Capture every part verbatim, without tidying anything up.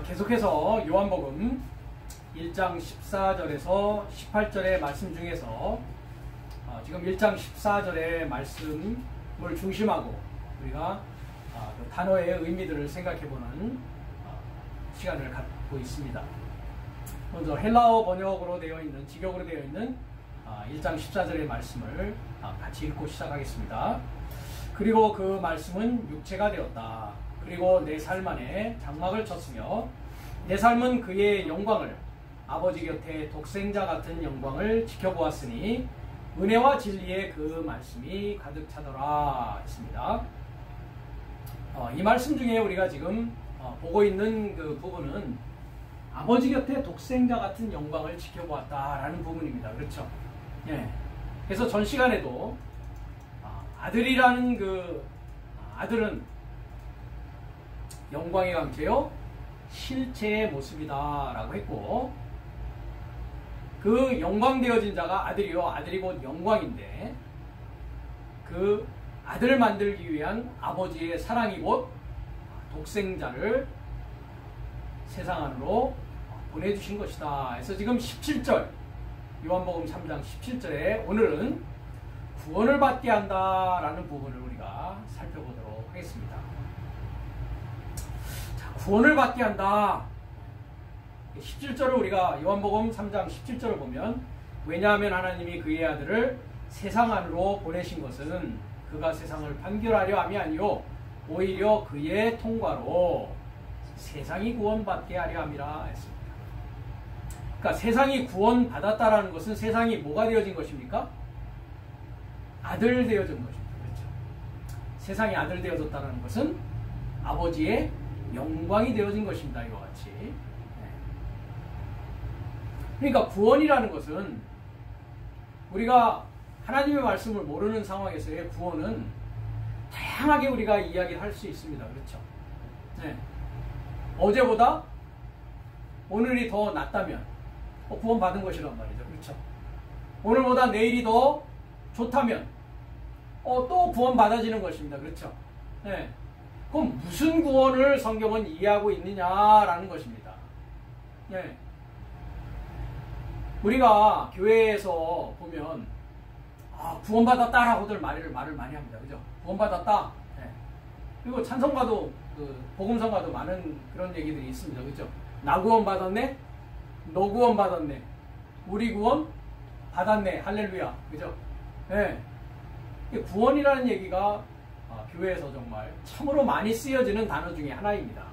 계속해서 요한복음 일 장 십사 절에서 십팔 절의 말씀 중에서 어, 지금 일 장 십사 절의 말씀을 중심하고 우리가 어, 그 단어의 의미들을 생각해보는 어, 시간을 갖고 있습니다. 먼저 헬라어 번역으로 되어 있는, 직역으로 되어 있는 어, 일 장 십사 절의 말씀을 어, 같이 읽고 시작하겠습니다. 그리고 그 말씀은 육체가 되었다. 그리고 내 삶 안에 장막을 쳤으며 내 삶은 그의 영광을, 아버지 곁에 독생자 같은 영광을 지켜보았으니 은혜와 진리의 그 말씀이 가득 차더라 했습니다. 어, 이 말씀 중에 우리가 지금 어, 보고 있는 그 부분은 아버지 곁에 독생자 같은 영광을 지켜보았다라는 부분입니다. 그렇죠? 예. 그래서 전 시간에도 어, 아들이라는 그 아들은 영광의 강체요 실체의 모습이다 라고 했고, 그 영광 되어진 자가 아들이요, 아들이 곧 영광인데 그 아들을 만들기 위한 아버지의 사랑이 곧 독생자를 세상 안으로 보내주신 것이다. 그래서 지금 십칠 절, 요한복음 삼 장 십칠 절에 오늘은 구원을 받게 한다 라는 부분을 우리가 살펴보도록 하겠습니다. 자, 구원을 받게 한다. 십칠 절을 우리가 요한복음 삼 장 십칠 절을 보면, 왜냐하면 하나님이 그의 아들을 세상 안으로 보내신 것은 그가 세상을 판결하려 함이 아니요 오히려 그의 통과로 세상이 구원받게 하려 함이라 했습니다. 그러니까 세상이 구원받았다라는 것은 세상이 뭐가 되어진 것입니까? 아들 되어진 것입니다. 그렇죠? 세상이 아들 되어졌다는 것은 아버지의 영광이 되어진 것입니다. 이와 같이. 그러니까 구원이라는 것은 우리가 하나님의 말씀을 모르는 상황에서의 구원은 다양하게 우리가 이야기를 할 수 있습니다. 그렇죠? 네. 어제보다 오늘이 더 낫다면 어, 구원받은 것이란 말이죠. 그렇죠? 오늘보다 내일이 더 좋다면 어, 또 구원받아지는 것입니다. 그렇죠? 네. 그럼 무슨 구원을 성경은 이해하고 있느냐라는 것입니다. 네. 우리가 교회에서 보면 아, 구원받았다라고들 말을, 말을 많이 합니다. 그죠? 구원받았다. 네. 그리고 찬송가도 그 복음성가도 많은 그런 얘기들이 있습니다. 그죠? 나 구원받았네? 너 구원받았네? 우리 구원 받았네? 할렐루야. 그죠? 네. 구원이라는 얘기가 어, 교회에서 정말 참으로 많이 쓰여지는 단어 중에 하나입니다.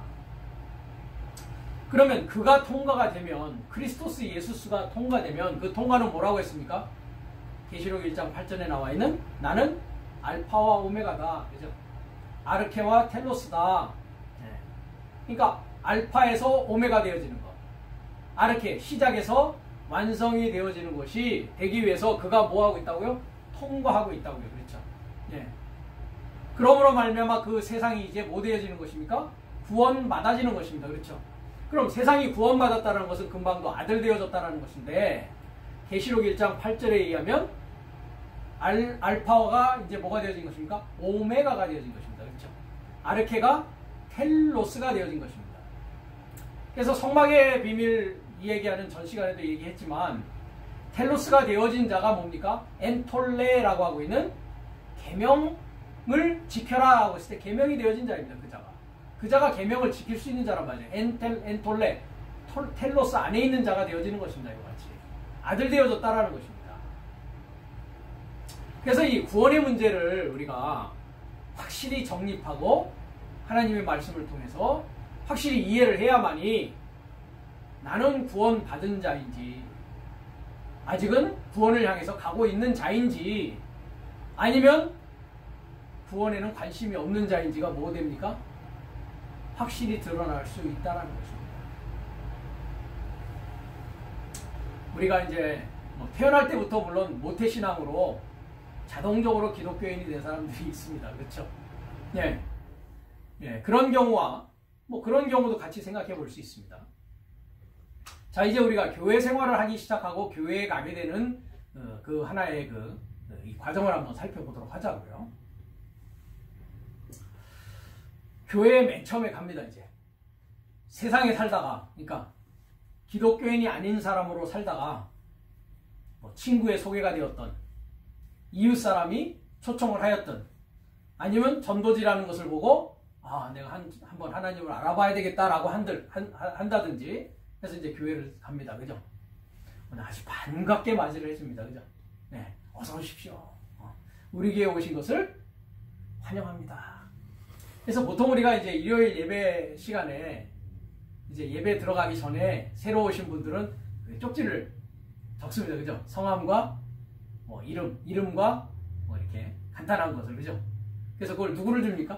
그러면 그가 통과가 되면, 크리스토스 예수스가 통과되면 그 통과는 뭐라고 했습니까? 계시록 일 장 팔 절에 나와 있는 나는 알파와 오메가다. 그죠? 아르케와 텔로스다. 네. 그러니까 알파에서 오메가 되어지는 것, 아르케 시작에서 완성이 되어지는 것이 되기 위해서 그가 뭐하고 있다고요? 통과하고 있다고요. 그렇죠? 네. 그러므로 말미암아 그 세상이 이제 뭐 되어지는 것입니까? 구원받아지는 것입니다. 그렇죠? 그럼 세상이 구원받았다는 것은 금방도 아들 되어졌다는 것인데, 계시록 일 장 팔 절에 의하면 알, 알파가 이제 뭐가 되어진 것입니까? 오메가가 되어진 것입니다. 그렇죠? 아르케가 텔로스가 되어진 것입니다. 그래서 성막의 비밀 이 얘기하는 전 시간에도 얘기했지만, 텔로스가 되어진 자가 뭡니까? 엔톨레라고 하고 있는 계명을 지켜라 하고 있을 때 계명이 되어진 자입니다. 그 자가. 그 자가 계명을 지킬 수 있는 자란 말이에요. 엔텔, 엔톨레, 톨, 텔로스 안에 있는 자가 되어지는 것입니다. 이와 같이. 아들 되어졌다라는 것입니다. 그래서 이 구원의 문제를 우리가 확실히 정립하고 하나님의 말씀을 통해서 확실히 이해를 해야만이 나는 구원받은 자인지, 아직은 구원을 향해서 가고 있는 자인지, 아니면 구원에는 관심이 없는 자인지가 뭐 됩니까? 확실히 드러날 수 있다는 것입니다. 우리가 이제 뭐 태어날 때부터 물론 모태신앙으로 자동적으로 기독교인이 된 사람들이 있습니다. 그렇죠? 예. 예. 그런 경우와 뭐 그런 경우도 같이 생각해 볼 수 있습니다. 자, 이제 우리가 교회 생활을 하기 시작하고 교회에 가게 되는 어, 그 하나의 그, 이 과정을 한번 살펴보도록 하자고요. 교회에 맨 처음에 갑니다. 이제 세상에 살다가, 그러니까 기독교인이 아닌 사람으로 살다가 뭐 친구의 소개가 되었던, 이웃 사람이 초청을 하였던, 아니면 전도지라는 것을 보고 아 내가 한, 한번 하나님을 알아봐야 되겠다라고 한들, 한, 한다든지 해서 이제 교회를 갑니다. 그죠? 오늘 아주 반갑게 맞이를 해줍니다. 그죠? 네, 어서 오십시오. 어, 우리 교회에 오신 것을 환영합니다. 그래서 보통 우리가 이제 일요일 예배 시간에 이제 예배 들어가기 전에 새로 오신 분들은 쪽지를 적습니다. 그죠? 성함과 뭐 이름, 이름과 뭐 이렇게 간단한 것을, 그죠? 그래서 그걸 누구를 줍니까?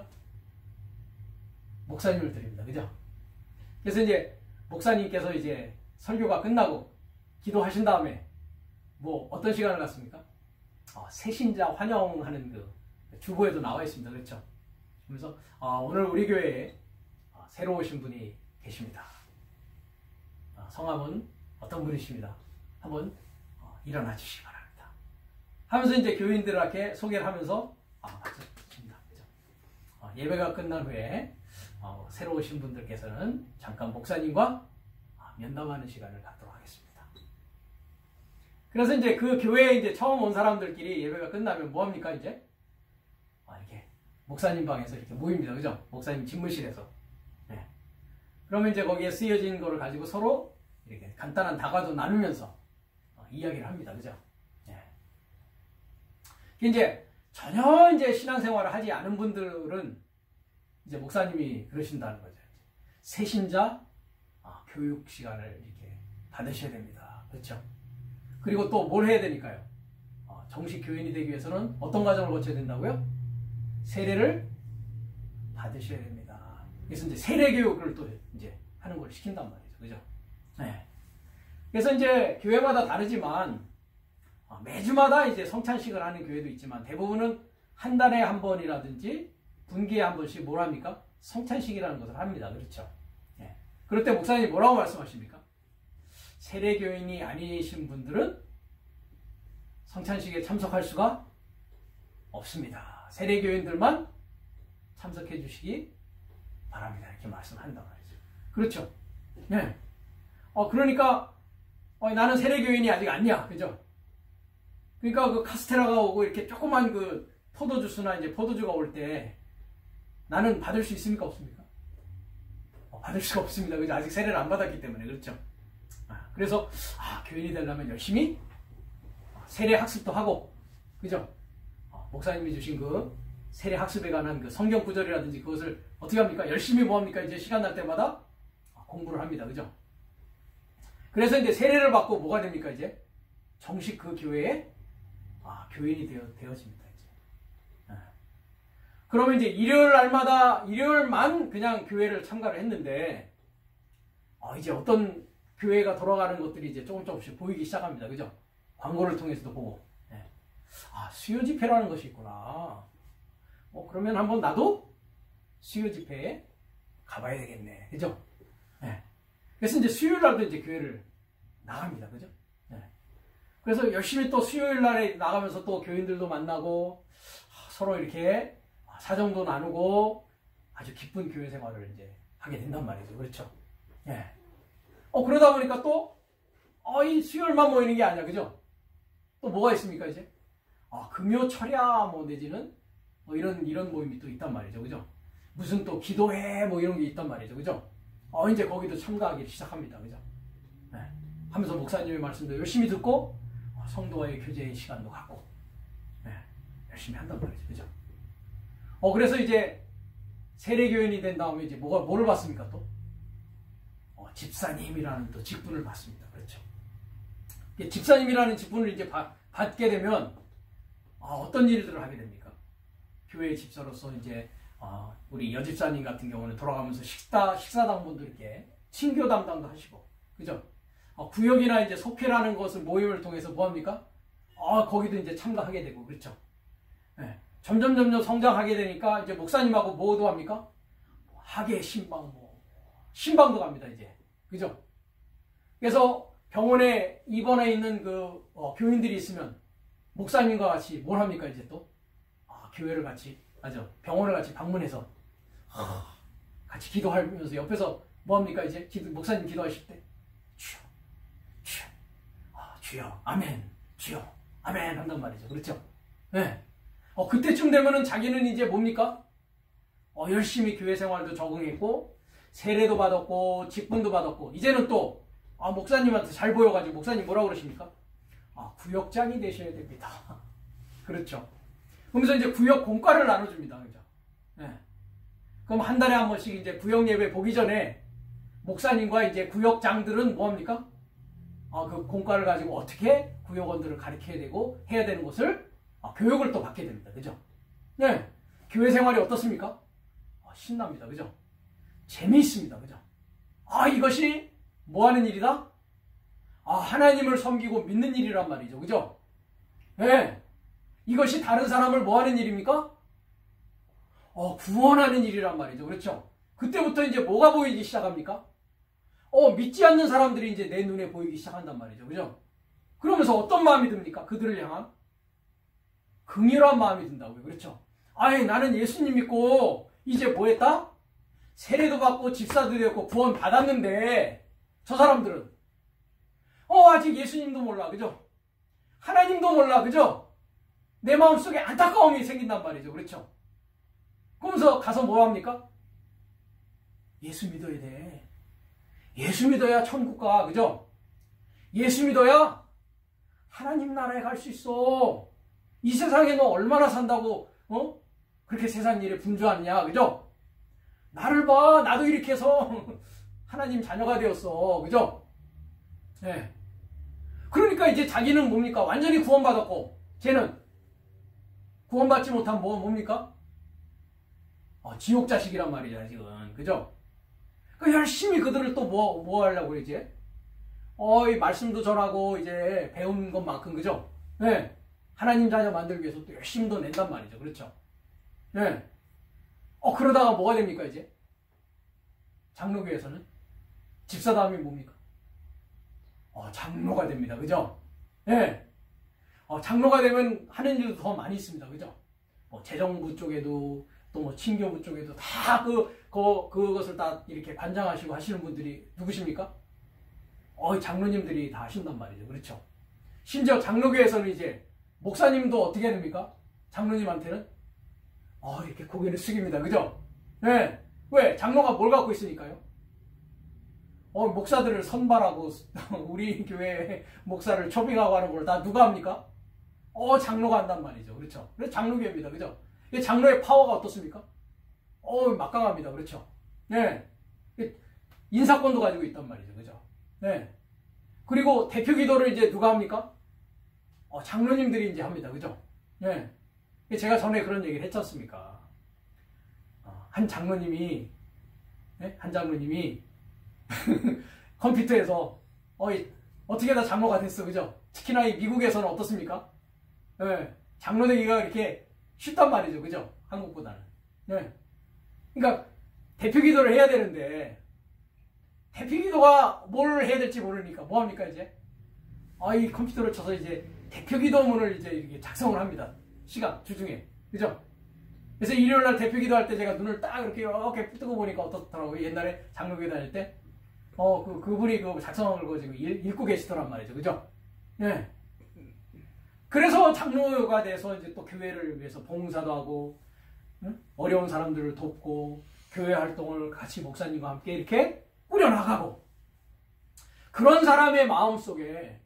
목사님을 드립니다. 그죠? 그래서 이제 목사님께서 이제 설교가 끝나고 기도하신 다음에 뭐 어떤 시간을 갖습니까? 어, 새신자 환영하는 그 주보에도 나와 있습니다. 그렇죠? 그래서 어, 오늘 우리 교회에 어, 새로 오신 분이 계십니다. 어, 성함은 어떤 분이십니다. 한번 어, 일어나 주시기 바랍니다. 하면서 이제 교인들에게 소개를 하면서 아, 맞습니다. 그렇죠? 어, 예배가 끝난 후에 어, 새로 오신 분들께서는 잠깐 목사님과 어, 면담하는 시간을 갖도록 하겠습니다. 그래서 이제 그 교회에 이제 처음 온 사람들끼리 예배가 끝나면 뭐 합니까, 이제? 아, 이렇게 목사님 방에서 이렇게 모입니다. 그죠? 목사님 집무실에서. 네. 그러면 이제 거기에 쓰여진 거를 가지고 서로 이렇게 간단한 다과도 나누면서 어, 이야기를 합니다. 그죠? 네. 이제 전혀 이제 신앙생활을 하지 않은 분들은 이제 목사님이 그러신다는 거죠. 새신자 아, 교육 시간을 이렇게 받으셔야 됩니다. 그렇죠? 그리고 또 뭘 해야 되니까요? 어, 정식 교인이 되기 위해서는 어떤 과정을 거쳐야 된다고요? 세례를 받으셔야 됩니다. 그래서 이제 세례 교육을 또 이제 하는 걸 시킨단 말이죠. 그죠? 네. 그래서 이제 교회마다 다르지만 어, 매주마다 이제 성찬식을 하는 교회도 있지만 대부분은 한 달에 한 번이라든지 분기에 한 번씩 뭘 합니까? 성찬식이라는 것을 합니다. 그렇죠? 네. 그럴 때 목사님이 뭐라고 말씀하십니까? 세례교인이 아니신 분들은 성찬식에 참석할 수가 없습니다. 세례교인들만 참석해 주시기 바랍니다. 이렇게 말씀한단 말이죠. 그렇죠? 네. 어, 그러니까, 어, 나는 세례교인이 아직 아니야. 그죠? 그러니까 그 카스테라가 오고 이렇게 조그만 그 포도주스나 이제 포도주가 올 때 나는 받을 수 있습니까? 없습니까? 어, 받을 수가 없습니다. 그죠? 아직 세례를 안 받았기 때문에. 그렇죠? 아, 그래서, 아, 교인이 되려면 열심히 세례 학습도 하고, 그죠? 어, 목사님이 주신 그 세례 학습에 관한 그 성경 구절이라든지 그것을 어떻게 합니까? 열심히 뭐 합니까? 이제 시간 날 때마다 공부를 합니다. 그죠? 그래서 이제 세례를 받고 뭐가 됩니까? 이제 정식 그 교회에 아, 교인이 되어, 되어집니다. 이제. 아. 그러면 이제 일요일 날마다, 일요일만 그냥 교회를 참가를 했는데, 어, 이제 어떤 교회가 돌아가는 것들이 이제 조금 조금씩 보이기 시작합니다. 그죠? 광고를 통해서도 보고. 네. 아, 수요 집회라는 것이 있구나. 어, 그러면 한번 나도 수요 집회에 가봐야 되겠네. 그죠? 네. 그래서 이제 수요일 날도 이제 교회를 나갑니다. 그죠? 네. 그래서 열심히 또 수요일 날에 나가면서 또 교인들도 만나고 서로 이렇게 사정도 나누고 아주 기쁜 교회 생활을 이제 하게 된단 말이죠. 그렇죠? 네. 어, 그러다 보니까 또, 어, 이 수요일만 모이는 게 아니야. 그죠? 또 뭐가 있습니까, 이제? 아, 금요 철야, 뭐, 내지는, 뭐, 이런, 이런 모임이 또 있단 말이죠. 그죠? 무슨 또 기도회, 뭐, 이런 게 있단 말이죠. 그죠? 어, 이제 거기도 참가하기 시작합니다. 그죠? 네. 하면서 목사님의 말씀도 열심히 듣고, 어, 성도와의 교제의 시간도 갖고, 네. 열심히 한단 말이죠. 그죠? 어, 그래서 이제, 세례교인이 된 다음에 이제 뭐가, 뭐를 받습니까, 또? 어, 집사님이라는 또 직분을 받습니다. 그렇죠. 집사님이라는 직분을 이제 받, 받게 되면 어, 어떤 일들을 하게 됩니까? 교회 집사로서 이제 어, 우리 여집사님 같은 경우는 돌아가면서 식사 식사당분도 이렇게 친교 담당도 하시고, 그죠? 어, 구역이나 이제 속회라는 것을 모임을 통해서 뭐 합니까? 어, 거기도 이제 참가하게 되고, 그렇죠? 네. 점점 점점 성장하게 되니까 이제 목사님하고 뭐도 합니까? 학예 신방 뭐 신방도 갑니다, 이제. 그죠? 그래서 병원에 입원해 있는 그 어, 교인들이 있으면 목사님과 같이 뭘 합니까, 이제 또? 아, 교회를 같이, 맞아. 병원을 같이 방문해서 아, 같이 기도하면서 옆에서 뭐합니까? 이제 기도, 목사님 기도하실 때 주여, 주여, 아, 주여, 아멘, 주여, 아멘 한단 말이죠. 그렇죠? 네. 어, 그때쯤 되면은 자기는 이제 뭡니까? 어, 열심히 교회 생활도 적응했고 세례도 받았고 직분도 받았고 이제는 또 아, 목사님한테 잘 보여가지고 목사님 뭐라고 그러십니까? 아, 구역장이 되셔야 됩니다. 그렇죠. 그러면서 이제 구역 공과를 나눠줍니다. 그죠? 네. 그럼 한 달에 한 번씩 이제 구역 예배 보기 전에 목사님과 이제 구역장들은 뭐합니까? 아, 그 공과를 가지고 어떻게 구역원들을 가르쳐야 되고 해야 되는 것을 아, 교육을 또 받게 됩니다. 그죠? 네. 교회 생활이 어떻습니까? 아, 신납니다. 그죠? 재미있습니다. 그죠? 아, 이것이 뭐 하는 일이다? 아, 하나님을 섬기고 믿는 일이란 말이죠. 그죠? 네. 이것이 다른 사람을 뭐 하는 일입니까? 어, 구원하는 일이란 말이죠. 그렇죠? 그때부터 이제 뭐가 보이기 시작합니까? 어, 믿지 않는 사람들이 이제 내 눈에 보이기 시작한단 말이죠. 그죠? 그러면서 어떤 마음이 듭니까? 그들을 향한 긍휼한 마음이 든다고요. 그렇죠? 아이, 나는 예수님 믿고 이제 뭐 했다? 세례도 받고 집사도 되었고 구원 받았는데 저 사람들은 어, 아직 예수님도 몰라. 그죠? 하나님도 몰라. 그죠? 내 마음속에 안타까움이 생긴단 말이죠. 그렇죠? 그러면서 가서 뭐 합니까? 예수 믿어야 돼. 예수 믿어야 천국 가. 그죠? 예수 믿어야 하나님 나라에 갈 수 있어. 이 세상에 너 얼마나 산다고 어? 그렇게 세상 일에 분주하냐. 그죠? 나를 봐. 나도 이렇게 해서 하나님 자녀가 되었어. 그죠? 네. 그러니까 이제 자기는 뭡니까? 완전히 구원받았고 쟤는 구원받지 못한 뭐 뭡니까? 어, 지옥 자식이란 말이잖아 지금. 그죠? 그 열심히 그들을 또 뭐 뭐 하려고 이제 어, 이 말씀도 전하고 이제 배운 것만큼. 그죠? 네. 하나님 자녀 만들기 위해서 또 열심히 도 낸단 말이죠. 그렇죠? 네. 어, 그러다가 뭐가 됩니까 이제? 장로교에서는 집사 다음이 뭡니까? 어, 장로가 됩니다. 그죠? 네. 어, 장로가 되면 하는 일도 더 많이 있습니다. 그죠? 뭐 재정부 쪽에도 또 뭐 친교부 쪽에도 다 그, 그, 그것을 다 이렇게 관장하시고 하시는 분들이 누구십니까? 어, 장로님들이 다 하신단 말이죠. 그렇죠? 심지어 장로교에서는 이제 목사님도 어떻게 됩니까? 장로님한테는 어, 이렇게 고개를 숙입니다. 그죠? 네. 왜? 장로가 뭘 갖고 있으니까요? 어, 목사들을 선발하고 우리 교회 목사를 초빙하고 하는 걸 다 누가 합니까? 어, 장로가 한단 말이죠. 그렇죠? 그래서 장로교입니다. 그죠? 이 장로의 파워가 어떻습니까? 어, 막강합니다. 그렇죠? 네. 인사권도 가지고 있단 말이죠. 그죠? 네. 그리고 대표 기도를 이제 누가 합니까? 어, 장로님들이 이제 합니다. 그죠? 네. 제가 전에 그런 얘기를 했지 않습니까? 어, 한 장로님이, 네? 한 장로님이 컴퓨터에서 어, 어떻게 다 장로가 됐어. 그죠? 특히나 이 미국에서는 어떻습니까? 네. 장로 되기가 이렇게 쉽단 말이죠. 그죠? 한국보다는. 네. 그러니까 대표 기도를 해야 되는데 대표 기도가 뭘 해야 될지 모르니까 뭐 합니까 이제? 아, 이 컴퓨터를 쳐서 이제 대표 기도문을 이제 이렇게 작성을 합니다. 시간 주중에. 그죠? 그래서 일요일 날 대표 기도할 때 제가 눈을 딱 이렇게 이렇게 뜨고 보니까 어떻더라고요. 옛날에 장로교회 다닐 때. 어, 그, 그분이 그 작성한 걸 지금 읽고 계시더란 말이죠. 그죠? 네. 그래서 장로가 돼서 이제 또 교회를 위해서 봉사도 하고, 응? 어려운 사람들을 돕고, 교회 활동을 같이 목사님과 함께 이렇게 꾸려나가고, 그런 사람의 마음 속에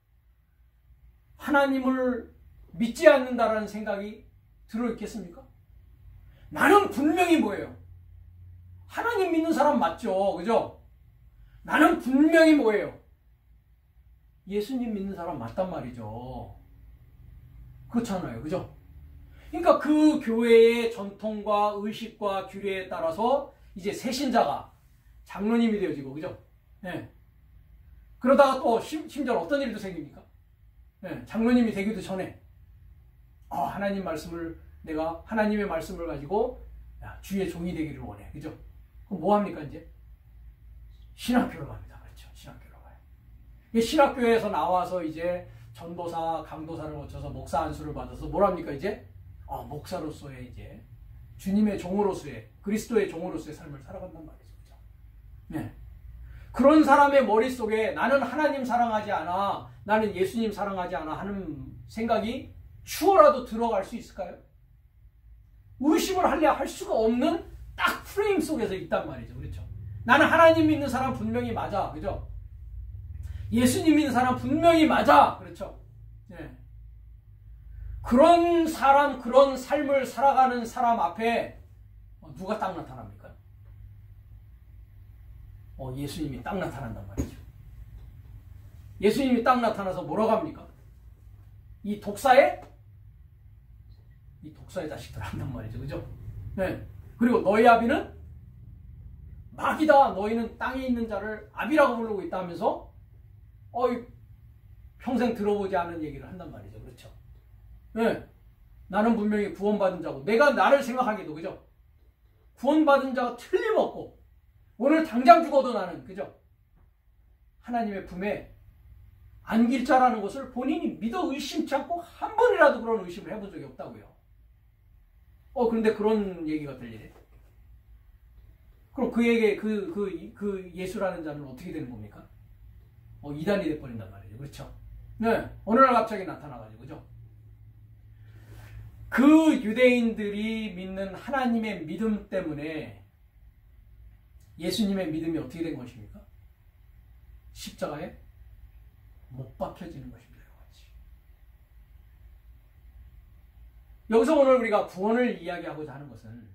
하나님을 믿지 않는다라는 생각이 들어있겠습니까? 나는 분명히 뭐예요? 하나님 믿는 사람 맞죠? 그죠? 나는 분명히 뭐예요? 예수님 믿는 사람 맞단 말이죠. 그렇잖아요. 그죠? 그러니까 그 교회의 전통과 의식과 규례에 따라서 이제 새신자가 장로님이 되어지고, 그죠? 네. 그러다가 또 심, 심지어 어떤 일도 생깁니까? 네. 장로님이 되기도 전에 아, 하나님 말씀을 내가 하나님의 말씀을 가지고 야, 주의 종이 되기를 원해. 그죠? 그럼 뭐 합니까 이제? 신학교로 갑니다. 그렇죠? 신학교로 가요. 이 신학교에서 나와서 이제 전도사, 강도사를 거쳐서 목사 안수를 받아서 뭘 합니까 이제? 어, 목사로서의 이제 주님의 종으로서의 그리스도의 종으로서의 삶을 살아간단 말이죠. 그죠? 네. 그런 사람의 머릿속에 나는 하나님 사랑하지 않아, 나는 예수님 사랑하지 않아 하는 생각이 추워라도 들어갈 수 있을까요? 의심을 하려 할 수가 없는 딱 프레임 속에서 있단 말이죠. 그렇죠? 나는 하나님 믿는 사람 분명히 맞아. 그죠? 예수님 믿는 사람 분명히 맞아. 그렇죠? 네. 그런 사람, 그런 삶을 살아가는 사람 앞에 누가 딱 나타납니까? 어, 예수님이 딱 나타난단 말이죠. 예수님이 딱 나타나서 뭐라고 합니까? 이 독사의 이 독사의 자식들 한단 말이죠. 그죠? 네. 그리고 너희 아비는 마귀다. 너희는 땅에 있는 자를 아비라고 부르고 있다 하면서 어이 평생 들어보지 않은 얘기를 한단 말이죠. 그렇죠? 네. 나는 분명히 구원받은 자고 내가 나를 생각하기도 그죠? 구원받은 자가 틀림없고 오늘 당장 죽어도 나는 그죠? 하나님의 품에 안길 자라는 것을 본인이 믿어 의심치 않고 한 번이라도 그런 의심을 해본 적이 없다고요. 어 그런데 그런 얘기가 들리네. 그럼 그에게 그, 그, 그 예수라는 자는 어떻게 되는 겁니까? 어 이단이 돼버린단 말이죠. 그렇죠? 네. 어느 날 갑자기 나타나가지고 그죠? 그 유대인들이 믿는 하나님의 믿음 때문에 예수님의 믿음이 어떻게 된 것입니까? 십자가에 못 박혀지는 것입니다. 여기서 오늘 우리가 구원을 이야기하고자 하는 것은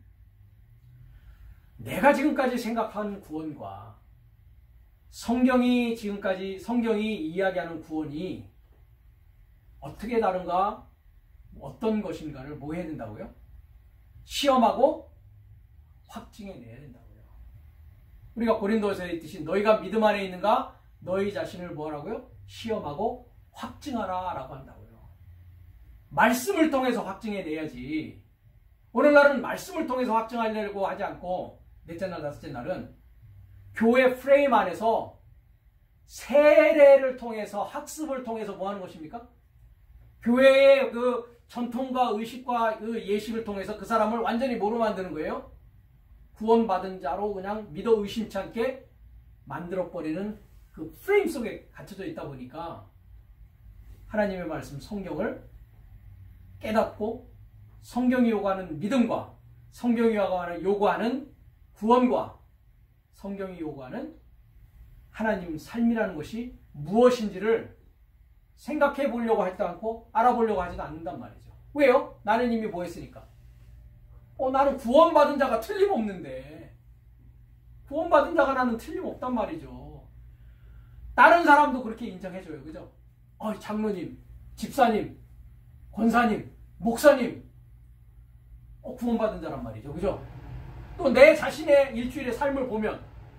내가 지금까지 생각한 구원과 성경이 지금까지 성경이 이야기하는 구원이 어떻게 다른가, 어떤 것인가를 뭐 해야 된다고요? 시험하고 확증해 내야 된다고요. 우리가 고린도서에 있듯이 너희가 믿음 안에 있는가 너희 자신을 뭐하라고요? 시험하고 확증하라 라고 한다고요. 말씀을 통해서 확증해 내야지. 오늘날은 말씀을 통해서 확증하려고 하지 않고 넷째 날 다섯째 날은 교회 프레임 안에서 세례를 통해서 학습을 통해서 뭐 하는 것입니까? 교회의 그 전통과 의식과 그 예식을 통해서 그 사람을 완전히 뭐로 만드는 거예요? 구원받은 자로 그냥 믿어 의심치 않게 만들어버리는 그 프레임 속에 갇혀져 있다 보니까 하나님의 말씀 성경을 깨닫고 성경이 요구하는 믿음과 성경이 요구하는 구원과 성경이 요구하는 하나님 삶이라는 것이 무엇인지를 생각해 보려고 하지도 않고 알아보려고 하지도 않는단 말이죠. 왜요? 나는 이미 뭐 했으니까. 어, 나는 구원받은 자가 틀림없는데 구원받은 자가 나는 틀림없단 말이죠. 다른 사람도 그렇게 인정해줘요. 그죠? 어, 장로님, 집사님, 권사님, 목사님 어, 구원받은 자란 말이죠. 그죠? 또 내 자신의 일주일의 삶을 보면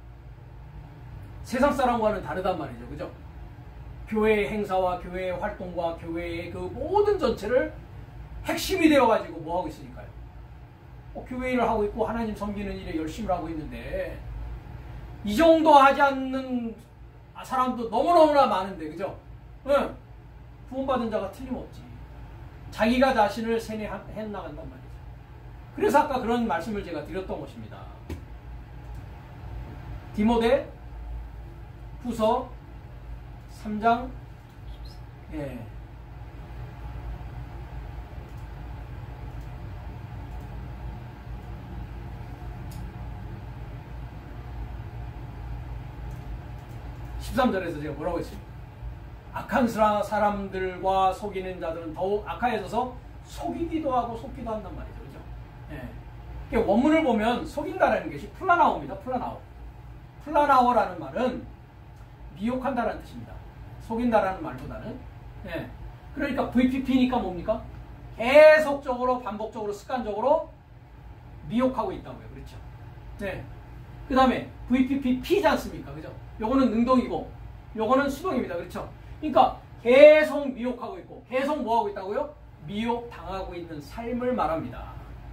세상 사람과는 다르단 말이죠. 그죠? 교회의 행사와 교회의 활동과 교회의 그 모든 전체를 핵심이 되어가지고 뭐하고 있으니까요. 어, 교회 일을 하고 있고 하나님 섬기는 일에 열심히 하고 있는데 이 정도 하지 않는 사람도 너무너무나 많은데 그죠? 응. 구원받은 자가 틀림없지. 자기가 자신을 세뇌해 나간단 말이죠. 그래서 아까 그런 말씀을 제가 드렸던 것입니다. 디모데 후서 삼 장 예. 십삼 절에서 제가 뭐라고 했습니까? 악한 사람들과 속이는 자들은 더욱 악하여져서 속이기도 하고 속기도 한단 말이죠. 그죠? 예. 원문을 보면 속인다라는 것이 플라나오입니다. 플라나오. 플라나오라는 말은 미혹한다라는 뜻입니다. 속인다라는 말보다는. 예. 그러니까 브이피피니까 뭡니까? 계속적으로 반복적으로 습관적으로 미혹하고 있다고요. 그렇죠? 네. 그 다음에 브이피피피지 않습니까? 그죠? 요거는 능동이고 요거는 수동입니다. 그렇죠? 그러니까 계속 미혹하고 있고 계속 뭐하고 있다고요? 미혹당하고 있는 삶을 말합니다.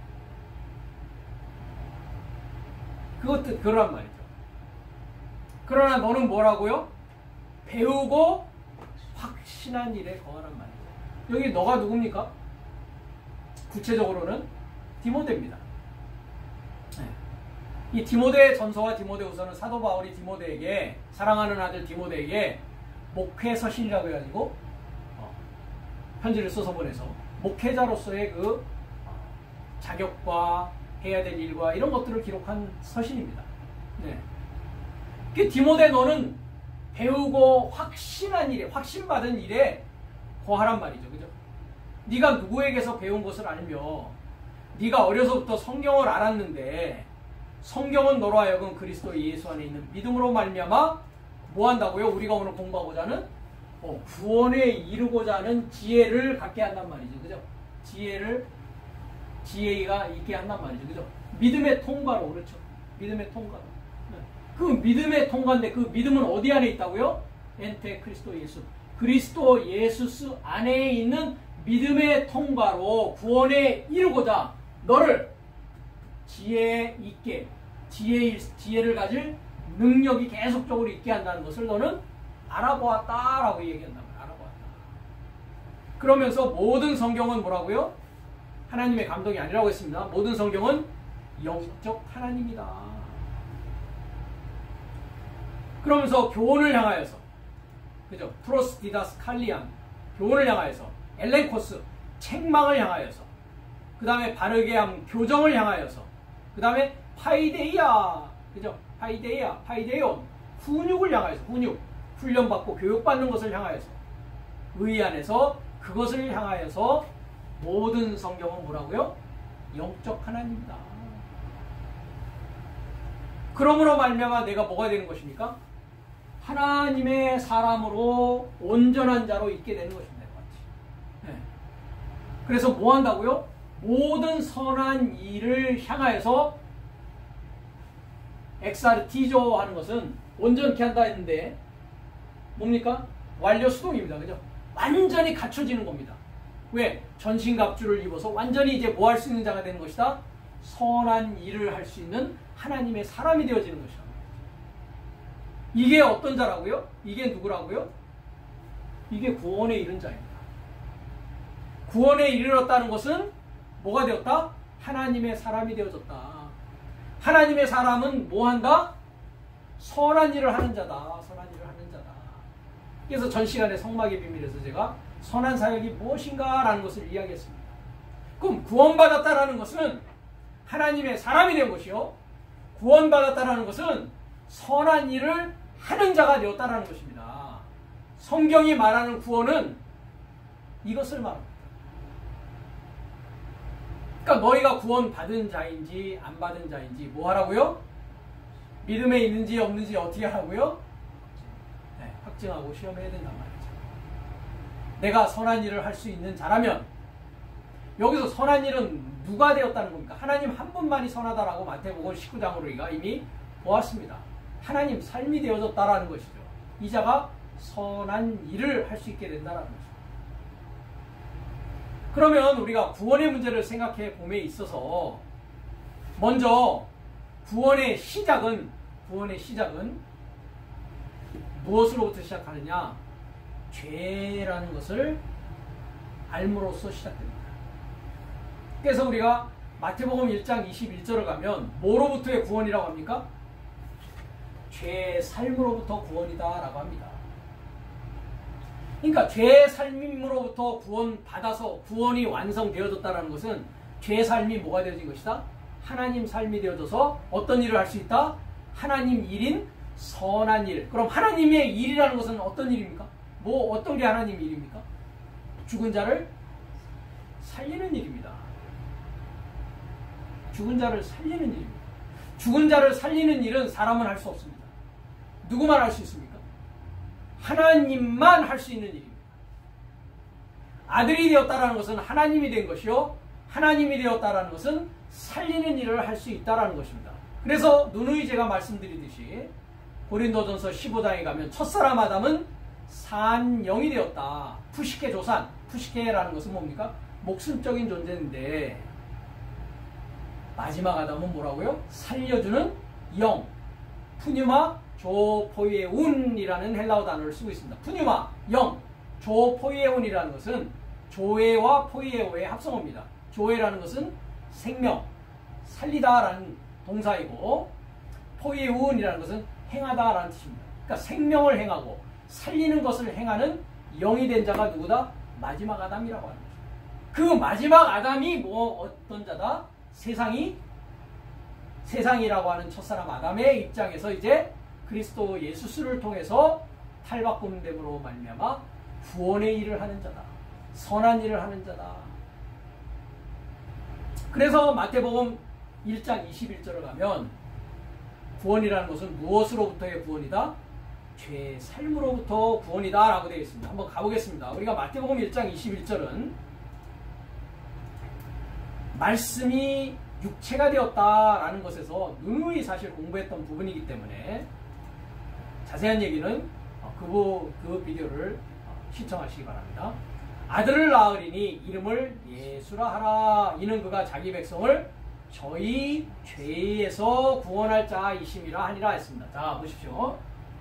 그것도 그러란 말이죠. 그러나 너는 뭐라고요? 배우고 확신한 일에 거하란 말이죠. 여기 너가 누굽니까? 구체적으로는 디모데입니다. 네. 이 디모데 전서와 디모데 후서는 사도 바울이 디모데에게, 사랑하는 아들 디모데에게 목회 서신이라고 해가지고 어, 편지를 써서 보내서 목회자로서의 그 자격과 해야 될 일과 이런 것들을 기록한 서신입니다. 네. 그 디모데 너는 배우고 확신한 일에, 확신받은 일에 거하란 말이죠. 그죠? 네가 누구에게서 배운 것을 알며 네가 어려서부터 성경을 알았는데 성경은 너로 하여금 그리스도 예수 안에 있는 믿음으로 말미암아 뭐 한다고요? 우리가 오늘 공부하고자 하는 어, 구원에 이르고자 하는 지혜를 갖게 한단 말이죠. 그죠? 지혜를 지혜가 있게 한단 말이죠. 그죠? 믿음의 통과로. 그렇죠? 믿음의 통과로. 그 믿음의 통과인데 그 믿음은 어디 안에 있다고요? 엔테 그리스도 예수. 그리스도 예수 안에 있는 믿음의 통과로 구원에 이르고자 너를 지혜 있게, 지혜, 지혜를 가질 능력이 계속적으로 있게 한다는 것을 너는 알아보았다라고 얘기한단 말이야. 알아보았다. 그러면서 모든 성경은 뭐라고요? 하나님의 감동이 아니라고 했습니다. 모든 성경은 영적 하나님이다. 그러면서 교훈을 향하여서, 그죠? 프로스 디다스 칼리안, 교훈을 향하여서, 엘렌코스, 책망을 향하여서, 그 다음에 바르게 함, 교정을 향하여서, 그 다음에 파이데이아, 그죠? 파이데이아, 파이데이온, 훈육을 향하여서, 훈육, 훈련받고 교육받는 것을 향하여서, 의 안에서 그것을 향하여서 모든 성경은 뭐라고요? 영적 하나님이다. 그러므로 말미암아 내가 뭐가 되는 것입니까? 하나님의 사람으로 온전한 자로 있게 되는 것입니다. 네. 그래서 뭐 한다고요? 모든 선한 일을 향하여서 엑사르티조 하는 것은 온전케 한다 했는데 뭡니까? 완료 수동입니다. 그죠? 완전히 갖춰지는 겁니다. 왜? 전신갑주를 입어서 완전히 이제 뭐 할 수 있는 자가 되는 것이다? 선한 일을 할 수 있는 하나님의 사람이 되어지는 것이다. 이게 어떤 자라고요? 이게 누구라고요? 이게 구원에 이른 자입니다. 구원에 이르렀다는 것은 뭐가 되었다? 하나님의 사람이 되어졌다. 하나님의 사람은 뭐 한다? 선한 일을 하는 자다. 선한 일을 하는 자다. 그래서 전 시간에 성막의 비밀에서 제가 선한 사역이 무엇인가 라는 것을 이야기했습니다. 그럼 구원받았다라는 것은 하나님의 사람이 된 것이요, 구원받았다라는 것은 선한 일을 하는 자가 되었다라는 것입니다. 성경이 말하는 구원은 이것을 말합니다. 그러니까 너희가 구원받은 자인지 안 받은 자인지 뭐 하라고요? 믿음에 있는지 없는지 어떻게 하라고요? 네, 확증하고 시험해야 된단 말이죠. 내가 선한 일을 할 수 있는 자라면, 여기서 선한 일은 누가 되었다는 겁니까? 하나님 한 분만이 선하다라고 마태복음 십구 장으로 우리가 이미 보았습니다. 하나님 삶이 되어졌다라는 것이죠. 이 자가 선한 일을 할 수 있게 된다라는 것이죠. 그러면 우리가 구원의 문제를 생각해 봄에 있어서 먼저 구원의 시작은 구원의 시작은 무엇으로부터 시작하느냐? 죄라는 것을 알므로써 시작됩니다. 그래서 우리가 마태복음 일 장 이십일 절을 가면 뭐로부터의 구원이라고 합니까? 죄 삶으로부터 구원이다 라고 합니다. 그러니까 죄 삶으로부터 구원 받아서 구원이 완성되어졌다는 것은 죄 삶이 뭐가 되어진 것이다? 하나님 삶이 되어져서 어떤 일을 할 수 있다? 하나님 일인 선한 일. 그럼 하나님의 일이라는 것은 어떤 일입니까? 뭐 어떤 게 하나님 일입니까? 죽은 자를 살리는 일입니다. 죽은 자를 살리는 일입니다. 죽은 자를 살리는 일은 사람은 할 수 없습니다. 누구만 할 수 있습니까? 하나님만 할 수 있는 일입니다. 아들이 되었다라는 것은 하나님이 된 것이요, 하나님이 되었다라는 것은 살리는 일을 할 수 있다라는 것입니다. 그래서 누누이 제가 말씀드리듯이 고린도전서 십오 장에 가면 첫사람 아담은 산 영이 되었다. 푸시케 조산, 푸시케라는 것은 뭡니까? 목숨적인 존재인데 마지막 아담은 뭐라고요? 살려주는 영, 푸뉴마 조포이에운이라는 헬라어 단어를 쓰고 있습니다. 푸뉴마, 영, 조포이에운이라는 것은 조에와 포이에오의 합성어입니다. 조에라는 것은 생명, 살리다라는 동사이고, 포이운이라는 것은 행하다라는 뜻입니다. 그러니까 생명을 행하고 살리는 것을 행하는 영이 된 자가 누구다? 마지막 아담이라고 하는 거죠. 그 마지막 아담이 뭐 어떤 자다? 세상이 세상이라고 하는 첫사람 아담의 입장에서 이제 그리스도 예수를 통해서 탈바꿈됨으로 말미암아 구원의 일을 하는 자다. 선한 일을 하는 자다. 그래서 마태복음 일 장 이십일 절을 가면 구원이라는 것은 무엇으로부터의 구원이다? 죄의 삶으로부터 구원이다 라고 되어 있습니다. 한번 가보겠습니다. 우리가 마태복음 일 장 이십일 절은 말씀이 육체가 되었다라는 것에서 누누이 사실 공부했던 부분이기 때문에 자세한 얘기는 그, 그 비디오를 시청하시기 바랍니다. 아들을 낳으리니 이름을 예수라 하라. 이는 그가 자기 백성을 저희 죄에서 구원할 자이심이라 하니라 했습니다. 자, 보십시오.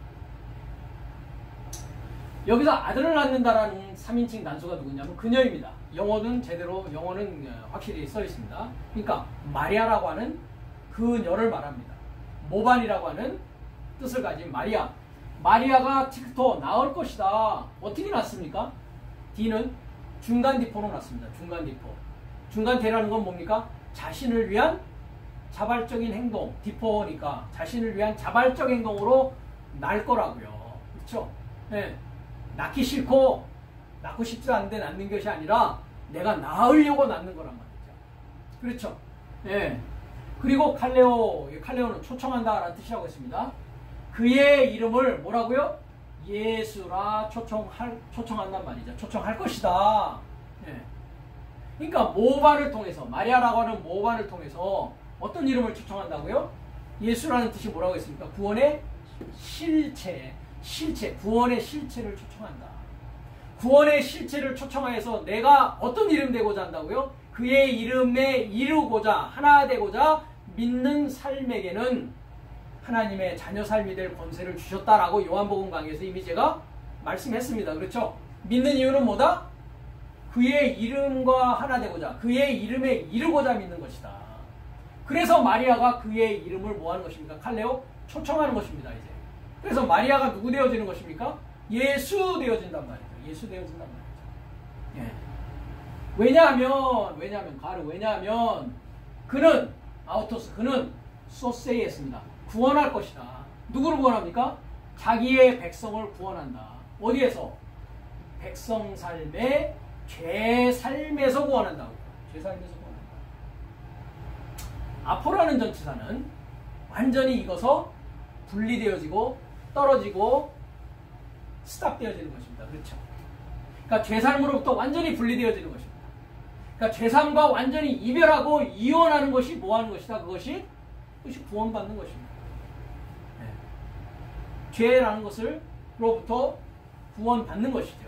여기서 아들을 낳는다라는 삼인칭 단수가 누구냐면 그녀입니다. 영어는 제대로, 영어는 확실히 써 있습니다. 그러니까 마리아라고 하는 그녀를 말합니다. 모반이라고 하는 뜻을 가진 마리아. 마리아가 틱토 나을 것이다. 어떻게 낳습니까? D는 중간 디포로 낳습니다. 중간 디포. 중간 대라는 건 뭡니까? 자신을 위한 자발적인 행동. 디포니까 자신을 위한 자발적 행동으로 낳을 거라고요. 그렇죠? 네. 낳기 싫고 낳고 싶지 않은데 낳는 것이 아니라 내가 낳으려고 낳는 거란 말이죠. 그렇죠? 예. 그리고 칼레오, 칼레오는 초청한다라는 뜻이라고 했습니다. 그의 이름을 뭐라고요? 예수라 초청할, 초청한단 말이죠. 초청할 것이다. 예. 그러니까 모반을 통해서, 마리아라고 하는 모반을 통해서 어떤 이름을 초청한다고요? 예수라는 뜻이 뭐라고 했습니까? 구원의 실체. 실체, 구원의 실체를 초청한다. 구원의 실체를 초청하여서 내가 어떤 이름 되고자 한다고요? 그의 이름에 이루고자, 하나 되고자 믿는 삶에게는 하나님의 자녀 삶이 될 권세를 주셨다라고 요한복음 강의에서 이미 제가 말씀했습니다. 그렇죠? 믿는 이유는 뭐다? 그의 이름과 하나 되고자, 그의 이름에 이루고자 믿는 것이다. 그래서 마리아가 그의 이름을 뭐 하는 것입니까? 칼레오? 초청하는 것입니다. 이제. 그래서 마리아가 누구 되어지는 것입니까? 예수 되어진단 말이죠. 예수 되어진단 말이죠. 예. 왜냐하면, 왜냐하면, 가르, 왜냐하면, 그는, 아우토스, 그는 소세이 했습니다. 구원할 것이다. 누구를 구원합니까? 자기의 백성을 구원한다. 어디에서? 백성 삶의 죄 삶에서 구원한다고. 죄 삶에서 구원한다. 아포라는 전치사는 완전히 익어서 분리되어지고 떨어지고 스탑되어지는 것입니다. 그렇죠? 그러니까 죄삶으로부터 완전히 분리되어지는 것입니다. 그러니까 죄삶과 완전히 이별하고 이혼하는 것이 뭐하는 것이다? 그것이 그것이 구원받는 것입니다. 네. 죄라는 것을 로부터 구원받는 것이죠.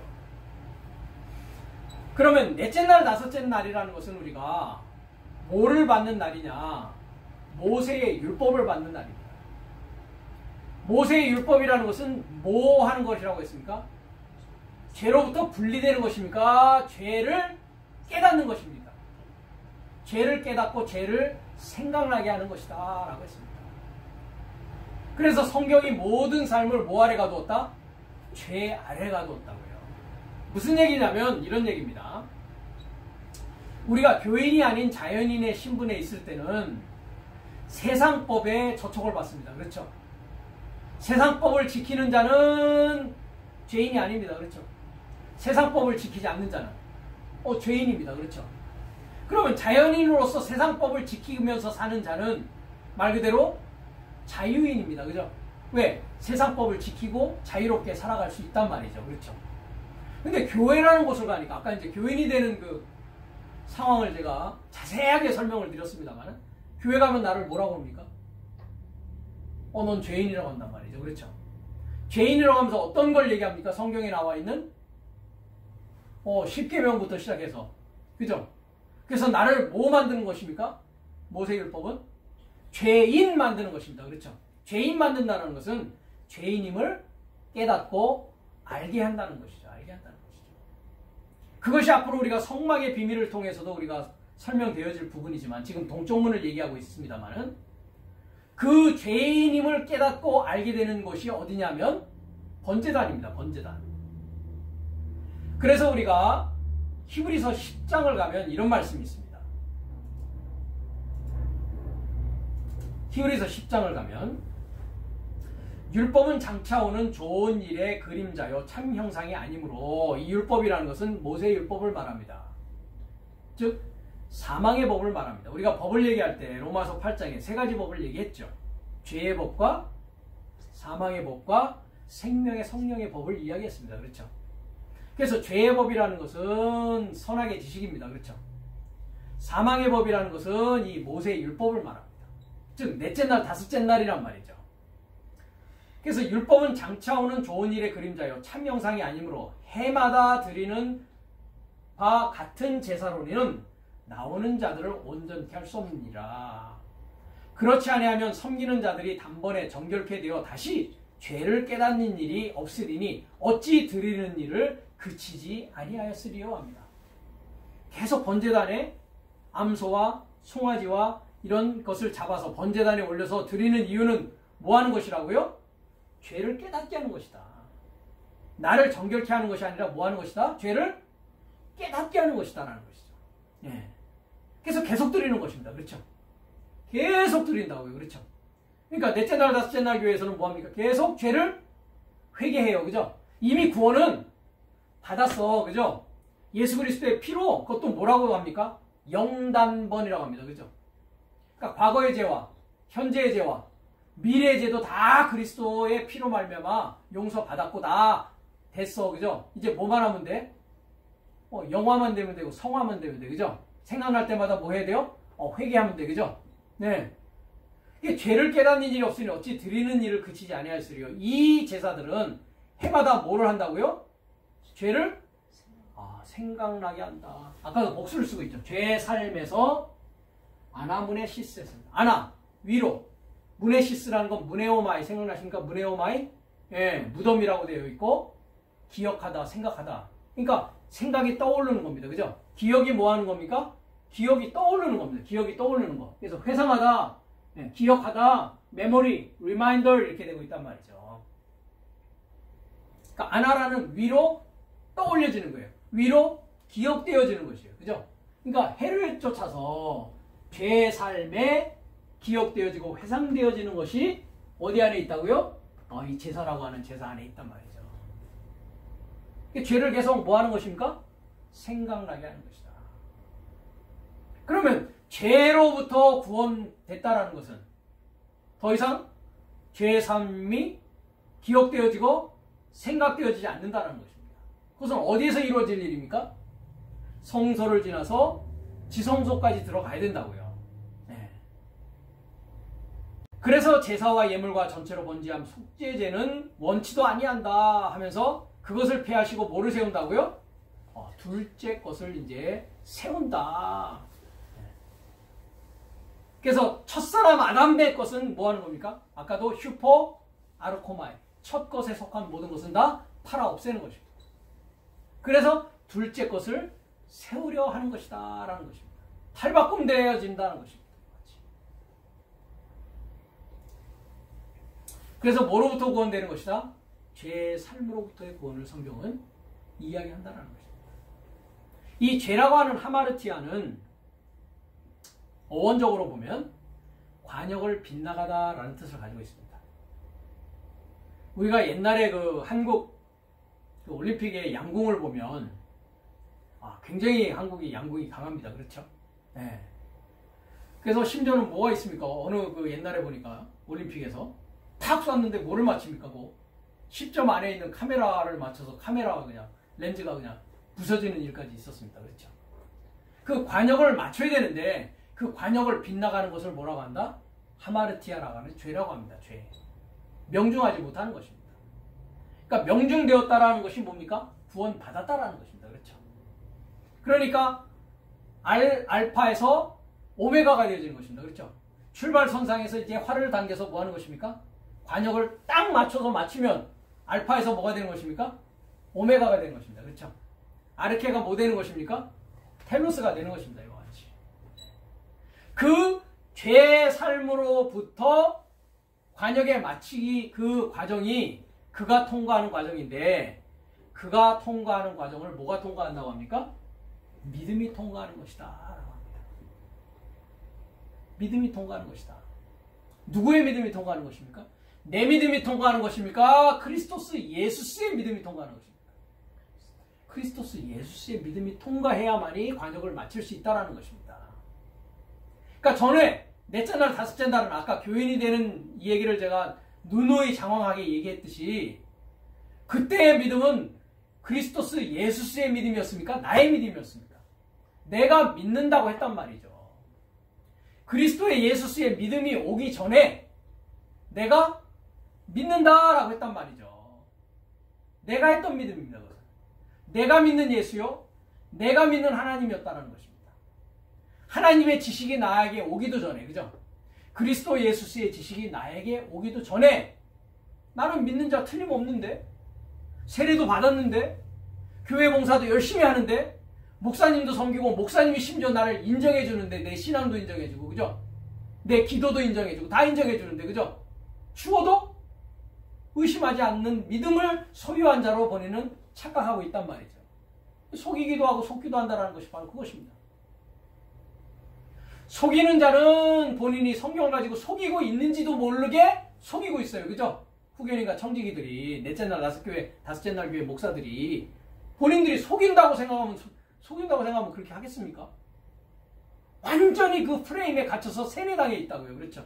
그러면 넷째 날, 다섯째 날이라는 것은 우리가 뭐를 받는 날이냐? 모세의 율법을 받는 날입니다. 모세의 율법이라는 것은 뭐 하는 것이라고 했습니까? 죄로부터 분리되는 것입니까? 죄를 깨닫는 것입니다. 죄를 깨닫고 죄를 생각나게 하는 것이다 라고 했습니다. 그래서 성경이 모든 삶을 뭐 아래 가두었다? 죄 아래 가두었다고요. 무슨 얘기냐면 이런 얘기입니다. 우리가 교인이 아닌 자연인의 신분에 있을 때는 세상법에 저촉을 받습니다. 그렇죠? 세상법을 지키는 자는 죄인이 아닙니다. 그렇죠? 세상법을 지키지 않는 자는 어, 죄인입니다. 그렇죠? 그러면 자연인으로서 세상법을 지키면서 사는 자는 말 그대로 자유인입니다. 그죠? 왜? 세상법을 지키고 자유롭게 살아갈 수 있단 말이죠. 그렇죠? 근데 교회라는 곳을 가니까 아까 이제 교인이 되는 그 상황을 제가 자세하게 설명을 드렸습니다만 교회 가면 나를 뭐라고 합니까? 어, 넌 죄인이라고 한단 말이죠. 그렇죠? 죄인이라고 하면서 어떤 걸 얘기합니까? 성경에 나와 있는 어, 십계명부터 시작해서. 그죠? 그래서 나를 뭐 만드는 것입니까? 모세율법은 죄인 만드는 것입니다. 그렇죠? 죄인 만든다는 것은 죄인임을 깨닫고 알게 한다는 것이죠. 알게 한다는 것이죠. 그것이 앞으로 우리가 성막의 비밀을 통해서도 우리가 설명되어질 부분이지만 지금 동쪽문을 얘기하고 있습니다만은 그 죄인임을 깨닫고 알게 되는 곳이 어디냐면 번제단입니다. 번제단. 그래서 우리가 히브리서 십 장을 가면 이런 말씀이 있습니다. 히브리서 십 장을 가면 율법은 장차 오는 좋은 일의 그림자요 참 형상이 아니므로 이 율법이라는 것은 모세의 율법을 말합니다. 즉 사망의 법을 말합니다. 우리가 법을 얘기할 때 로마서 팔 장에 세 가지 법을 얘기했죠. 죄의 법과 사망의 법과 생명의 성령의 법을 이야기했습니다. 그렇죠? 그래서 죄의 법이라는 것은 선악의 지식입니다. 그렇죠? 사망의 법이라는 것은 이 모세의 율법을 말합니다. 즉 넷째 날 다섯째 날이란 말이죠. 그래서 율법은 장차 오는 좋은 일의 그림자요 참 형상이 아니므로 해마다 드리는 바 같은 제사로는 나오는 자들을 온전케 할 수 없느니라. 그렇지 아니하면 섬기는 자들이 단번에 정결케 되어 다시 죄를 깨닫는 일이 없으리니 어찌 드리는 일을 그치지 아니하였으리요 합니다. 계속 번제단에 암소와 송아지와 이런 것을 잡아서 번제단에 올려서 드리는 이유는 뭐 하는 것이라고요? 죄를 깨닫게 하는 것이다. 나를 정결케 하는 것이 아니라 뭐 하는 것이다? 죄를 깨닫게 하는 것이다 라는 것이죠. 예. 그래서 계속 드리는 것입니다. 그렇죠? 계속 드린다고요. 그렇죠? 그러니까 넷째 날 다섯째 날 교회에서는 뭐합니까? 계속 죄를 회개해요. 그죠? 이미 구원은 받았어. 그죠? 예수 그리스도의 피로 그것도 뭐라고 합니까? 영단번이라고 합니다. 그죠? 그러니까 과거의 죄와 현재의 죄와 미래의 죄도 다 그리스도의 피로 말미암아 용서받았고 다 됐어. 그죠? 이제 뭐만 하면 돼? 어, 영화만 되면 되고 성화만 되면 돼. 그죠? 생각날 때마다 뭐 해야 돼요? 어, 회개하면 돼. 그죠? 네. 이게 죄를 깨닫는 일이 없으니 어찌 드리는 일을 그치지 아니하였으리요. 이 제사들은 해마다 뭐를 한다고요? 죄를 아, 생각나게 한다. 아까도 복수를 쓰고 있죠. 죄 삶에서 아나문에 시스했습니다. 아나 위로 무네시스라는 건 무네오마이 생각나십니까? 무네오마이 예, 무덤이라고 되어 있고 기억하다, 생각하다. 그러니까 생각이 떠오르는 겁니다. 그죠? 기억이 뭐 하는 겁니까? 기억이 떠오르는 겁니다. 기억이 떠오르는 거. 그래서 회상하다, 예, 기억하다, 메모리, 리마인더 이렇게 되고 있단 말이죠. 그러니까 아나라는 위로 떠올려지는 거예요. 위로 기억되어지는 것이에요. 그죠? 그러니까 해를 쫓아서 죄 삶에 기억되어지고 회상되어지는 것이 어디 안에 있다고요? 어, 이 제사라고 하는 제사 안에 있단 말이죠. 죄를 계속 뭐 하는 것입니까? 생각나게 하는 것이다. 그러면 죄로부터 구원됐다라는 것은 더 이상 죄의 삶이 기억되어지고 생각되어지지 않는다는 것입니다. 그것은 어디에서 이루어질 일입니까? 성소를 지나서 지성소까지 들어가야 된다고요. 네. 그래서 제사와 예물과 전체로 번제함 속죄제는 원치도 아니한다 하면서 그것을 폐하시고 뭐를 세운다고요? 어, 둘째 것을 이제 세운다. 네. 그래서 첫사람 아담의 것은 뭐 하는 겁니까? 아까도 슈퍼 아르코마이 첫 것에 속한 모든 것은 다 팔아 없애는 것입니다. 그래서 둘째 것을 세우려 하는 것이다 라는 것입니다. 탈바꿈되어진다는 것입니다. 그래서 뭐로부터 구원되는 것이다? 죄의 삶으로부터의 구원을 성경은 이야기한다는 것입니다. 이 죄라고 하는 하마르티아는 어원적으로 보면 관역을 빗나가다라는 뜻을 가지고 있습니다. 우리가 옛날에 그 한국 그 올림픽의 양궁을 보면 아, 굉장히 한국이 양궁이 강합니다. 그렇죠? 네. 그래서 심지어는 뭐가 있습니까? 어느 그 옛날에 보니까 올림픽에서 탁 쐈는데 뭐를 맞춥니까? 그 십 점 안에 있는 카메라를 맞춰서 카메라가 그냥 렌즈가 그냥 부서지는 일까지 있었습니다. 그렇죠? 그 관역을 맞춰야 되는데 그 관역을 빗나가는 것을 뭐라고 한다? 하마르티아라고 하는 죄라고 합니다. 죄. 명중하지 못하는 것입니다. 그러니까 명중되었다라는 것이 뭡니까? 구원받았다라는 것입니다. 그렇죠? 그러니까 알, 알파에서 오메가가 되어지는 것입니다. 그렇죠? 출발선상에서 이제 활을 당겨서 뭐 하는 것입니까? 관역을 딱 맞춰서 맞추면 알파에서 뭐가 되는 것입니까? 오메가가 되는 것입니다. 그렇죠? 아르케가 뭐 되는 것입니까? 텔로스가 되는 것입니다. 이와 같이. 그 죄의 삶으로부터 관역에 마치기 그 과정이 그가 통과하는 과정인데 그가 통과하는 과정을 뭐가 통과한다고 합니까? 믿음이 통과하는 것이다 라고 합니다. 믿음이 통과하는 것이다. 누구의 믿음이 통과하는 것입니까? 내 믿음이 통과하는 것입니까? 크리스토스 예수스의 믿음이 통과하는 것입니까? 크리스토스 예수스의 믿음이 통과해야만이 관역을 마칠 수 있다는 것입니다. 그러니까 전에 넷째 날, 다섯째 날은 아까 교인이 되는 이 얘기를 제가 누누이 장황하게 얘기했듯이 그때의 믿음은 그리스도스 예수스의 믿음이었습니까? 나의 믿음이었습니까? 내가 믿는다고 했단 말이죠. 그리스도의 예수스의 믿음이 오기 전에 내가 믿는다라고 했단 말이죠. 내가 했던 믿음입니다. 그것은. 내가 믿는 예수요, 내가 믿는 하나님이었다는 것입니다. 하나님의 지식이 나에게 오기도 전에, 그죠? 그리스도 예수스의 지식이 나에게 오기도 전에 나는 믿는 자 틀림없는데, 세례도 받았는데, 교회 봉사도 열심히 하는데, 목사님도 섬기고 목사님이 심지어 나를 인정해 주는데, 내 신앙도 인정해 주고, 그죠? 내 기도도 인정해 주고 다 인정해 주는데, 그죠? 죽어도 의심하지 않는 믿음을 소유한 자로 본인은 착각하고 있단 말이죠. 속이기도 하고 속기도 한다는 것이 바로 그것입니다. 속이는 자는 본인이 성경을 가지고 속이고 있는지도 모르게 속이고 있어요. 그죠? 후견인과 청지기들이, 넷째 날 다섯 교회, 다섯째 날 교회 목사들이 본인들이 속인다고 생각하면, 속인다고 생각하면 그렇게 하겠습니까? 완전히 그 프레임에 갇혀서 세뇌당해 있다고요. 그렇죠?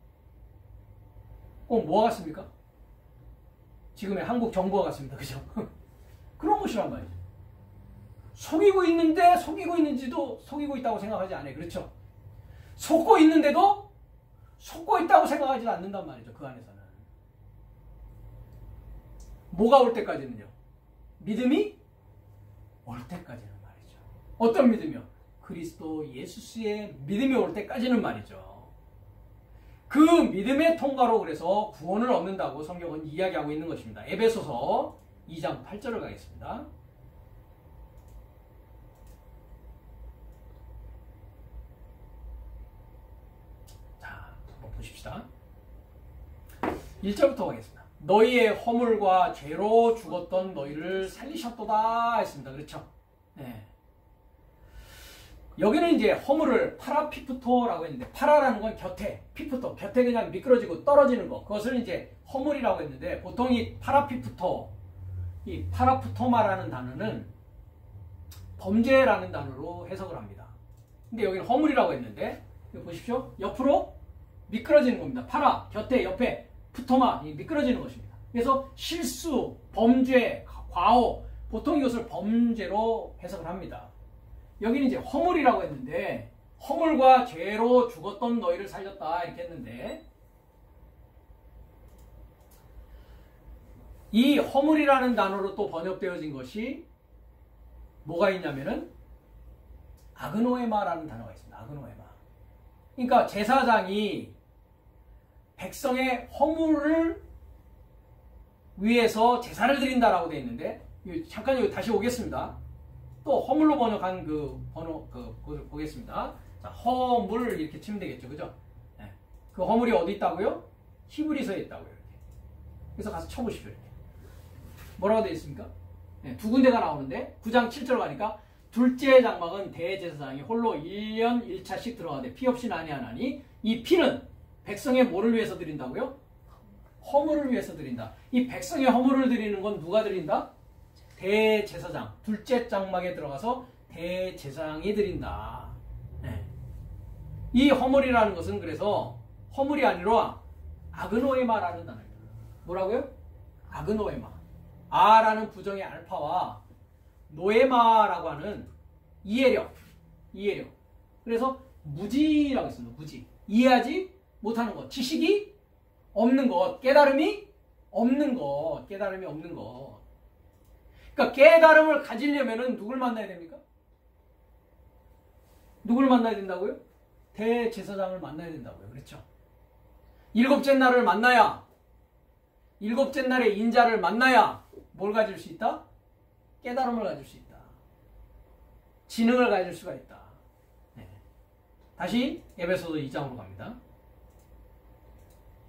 꼭 뭐가 같습니까? 지금의 한국 정부가 같습니다. 그죠? 그런 것이란 말이죠. 속이고 있는데 속이고 있는지도 속이고 있다고 생각하지 않아요. 그렇죠? 속고 있는데도 속고 있다고 생각하지 않는단 말이죠. 그 안에서는. 뭐가 올 때까지는요? 믿음이 올 때까지는 말이죠. 어떤 믿음이요? 그리스도 예수스의 믿음이 올 때까지는 말이죠. 그 믿음의 통과로 그래서 구원을 얻는다고 성경은 이야기하고 있는 것입니다. 에베소서 이 장 팔 절을 가겠습니다. 자, 한번 보십시다. 일 절부터 가겠습니다. 너희의 허물과 죄로 죽었던 너희를 살리셨도다 했습니다. 그렇죠? 네. 여기는 이제 허물을 파라피프토라고 했는데, 파라라는 건 곁에, 피프토, 곁에 그냥 미끄러지고 떨어지는 거, 그것을 이제 허물이라고 했는데, 보통 이 파라피프토, 이 파라푸토마라는 단어는 범죄라는 단어로 해석을 합니다. 근데 여기는 허물이라고 했는데, 여기 보십시오. 옆으로 미끄러지는 겁니다. 파라, 곁에, 옆에, 푸토마, 미끄러지는 것입니다. 그래서 실수, 범죄, 과오, 보통 이것을 범죄로 해석을 합니다. 여기는 이제 허물이라고 했는데, 허물과 죄로 죽었던 너희를 살렸다 이렇게 했는데, 이 허물이라는 단어로 또 번역되어진 것이 뭐가 있냐면은 아그노에마라는 단어가 있습니다. 아그노에마. 그러니까 제사장이 백성의 허물을 위해서 제사를 드린다라고 되어 있는데, 잠깐 여기 다시 오겠습니다. 또 허물로 번역한 그 번호 그 그걸 보겠습니다. 자, 허물 이렇게 치면 되겠죠, 그죠? 네. 그 허물이 어디 있다고요? 히브리서에 있다고요. 이렇게. 그래서 가서 쳐보십시오. 이렇게. 뭐라고 되어 있습니까? 네, 두 군데가 나오는데 구 장 칠 절 가니까 둘째 장막은 대제사장이 홀로 일 년 일 차씩 들어가되 피 없이는 아니하나니 이 피는 백성의 뭐를 위해서 드린다고요? 허물을 위해서 드린다. 이 백성의 허물을 드리는 건 누가 드린다? 대제사장, 둘째 장막에 들어가서 대제사장이 드린다. 네. 이 허물이라는 것은 그래서 허물이 아니라 아그노에마라는 단어입니다. 뭐라고요? 아그노에마. 아라는 부정의 알파와 노에마라고 하는 이해력, 이해력. 그래서 무지라고 했습니다. 무지. 이해하지 못하는 것, 지식이 없는 것, 깨달음이 없는 것, 깨달음이 없는 것. 그러니까 깨달음을 가지려면은 누굴 만나야 됩니까? 누굴 만나야 된다고요? 대제사장을 만나야 된다고요. 그렇죠? 일곱째 날을 만나야, 일곱째 날의 인자를 만나야 뭘 가질 수 있다? 깨달음을 가질 수 있다. 지능을 가질 수가 있다. 네. 다시 에베소서 이 장으로 갑니다.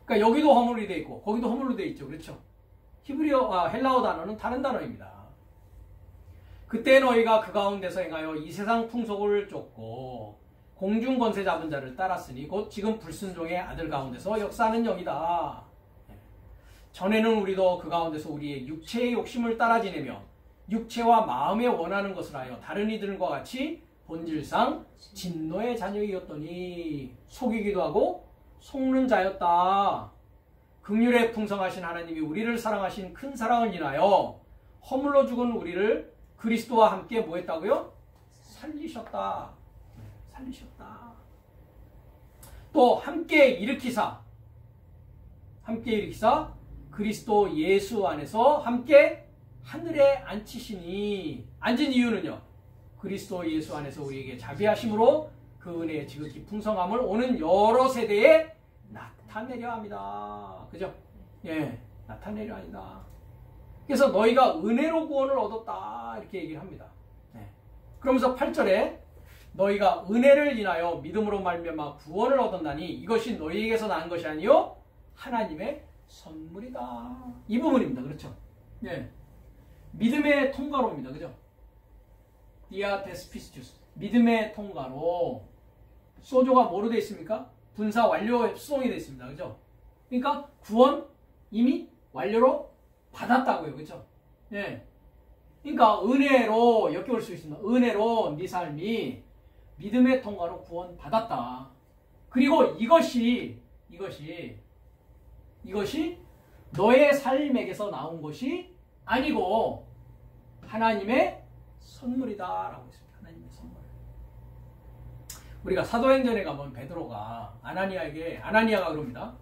그러니까 여기도 허물이 돼 있고 거기도 허물로 돼 있죠. 그렇죠? 히브리어, 아, 헬라어 단어는 다른 단어입니다. 그때 너희가 그 가운데서 행하여 이 세상 풍속을 쫓고 공중 권세 잡은 자를 따랐으니 곧 지금 불순종의 아들 가운데서 역사하는 영이다. 전에는 우리도 그 가운데서 우리의 육체의 욕심을 따라 지내며 육체와 마음에 원하는 것을 하여 다른 이들과 같이 본질상 진노의 자녀이었더니 속이기도 하고 속는 자였다. 긍휼에 풍성하신 하나님이 우리를 사랑하신 큰 사랑을 인하여 허물로 죽은 우리를 그리스도와 함께 뭐 했다고요? 살리셨다. 살리셨다. 또 함께 일으키사 함께 일으키사 그리스도 예수 안에서 함께 하늘에 앉히시니 앉은 이유는요. 그리스도 예수 안에서 우리에게 자비하심으로 그 은혜의 지극히 풍성함을 오는 여러 세대에 나타내려 합니다. 그죠? 예, 나타내려 합니다. 그래서 너희가 은혜로 구원을 얻었다 이렇게 얘기를 합니다. 네. 그러면서 팔 절에 너희가 은혜를 인하여 믿음으로 말미암아 구원을 얻었나니 이것이 너희에게서 난 것이 아니요 하나님의 선물이다. 이 부분입니다. 그렇죠? 예. 믿음의 통과로입니다. 그죠? 디아테스피스투스. 믿음의 통과로. 소조가 뭐로 되어 있습니까? 분사 완료 수동이 되어 있습니다. 그죠? 그러니까 구원 이미 완료로 받았다고요. 그죠? 예. 그러니까 은혜로 엮여올 수 있습니다. 은혜로 네 삶이 믿음의 통과로 구원 받았다. 그리고 이것이 이것이 이것이 너의 삶에게서 나온 것이 아니고 하나님의 선물이다라고 했습니다. 하나님의 선물. 우리가 사도행전에 가면 베드로가 아나니아에게 아나니아가 그럽니다.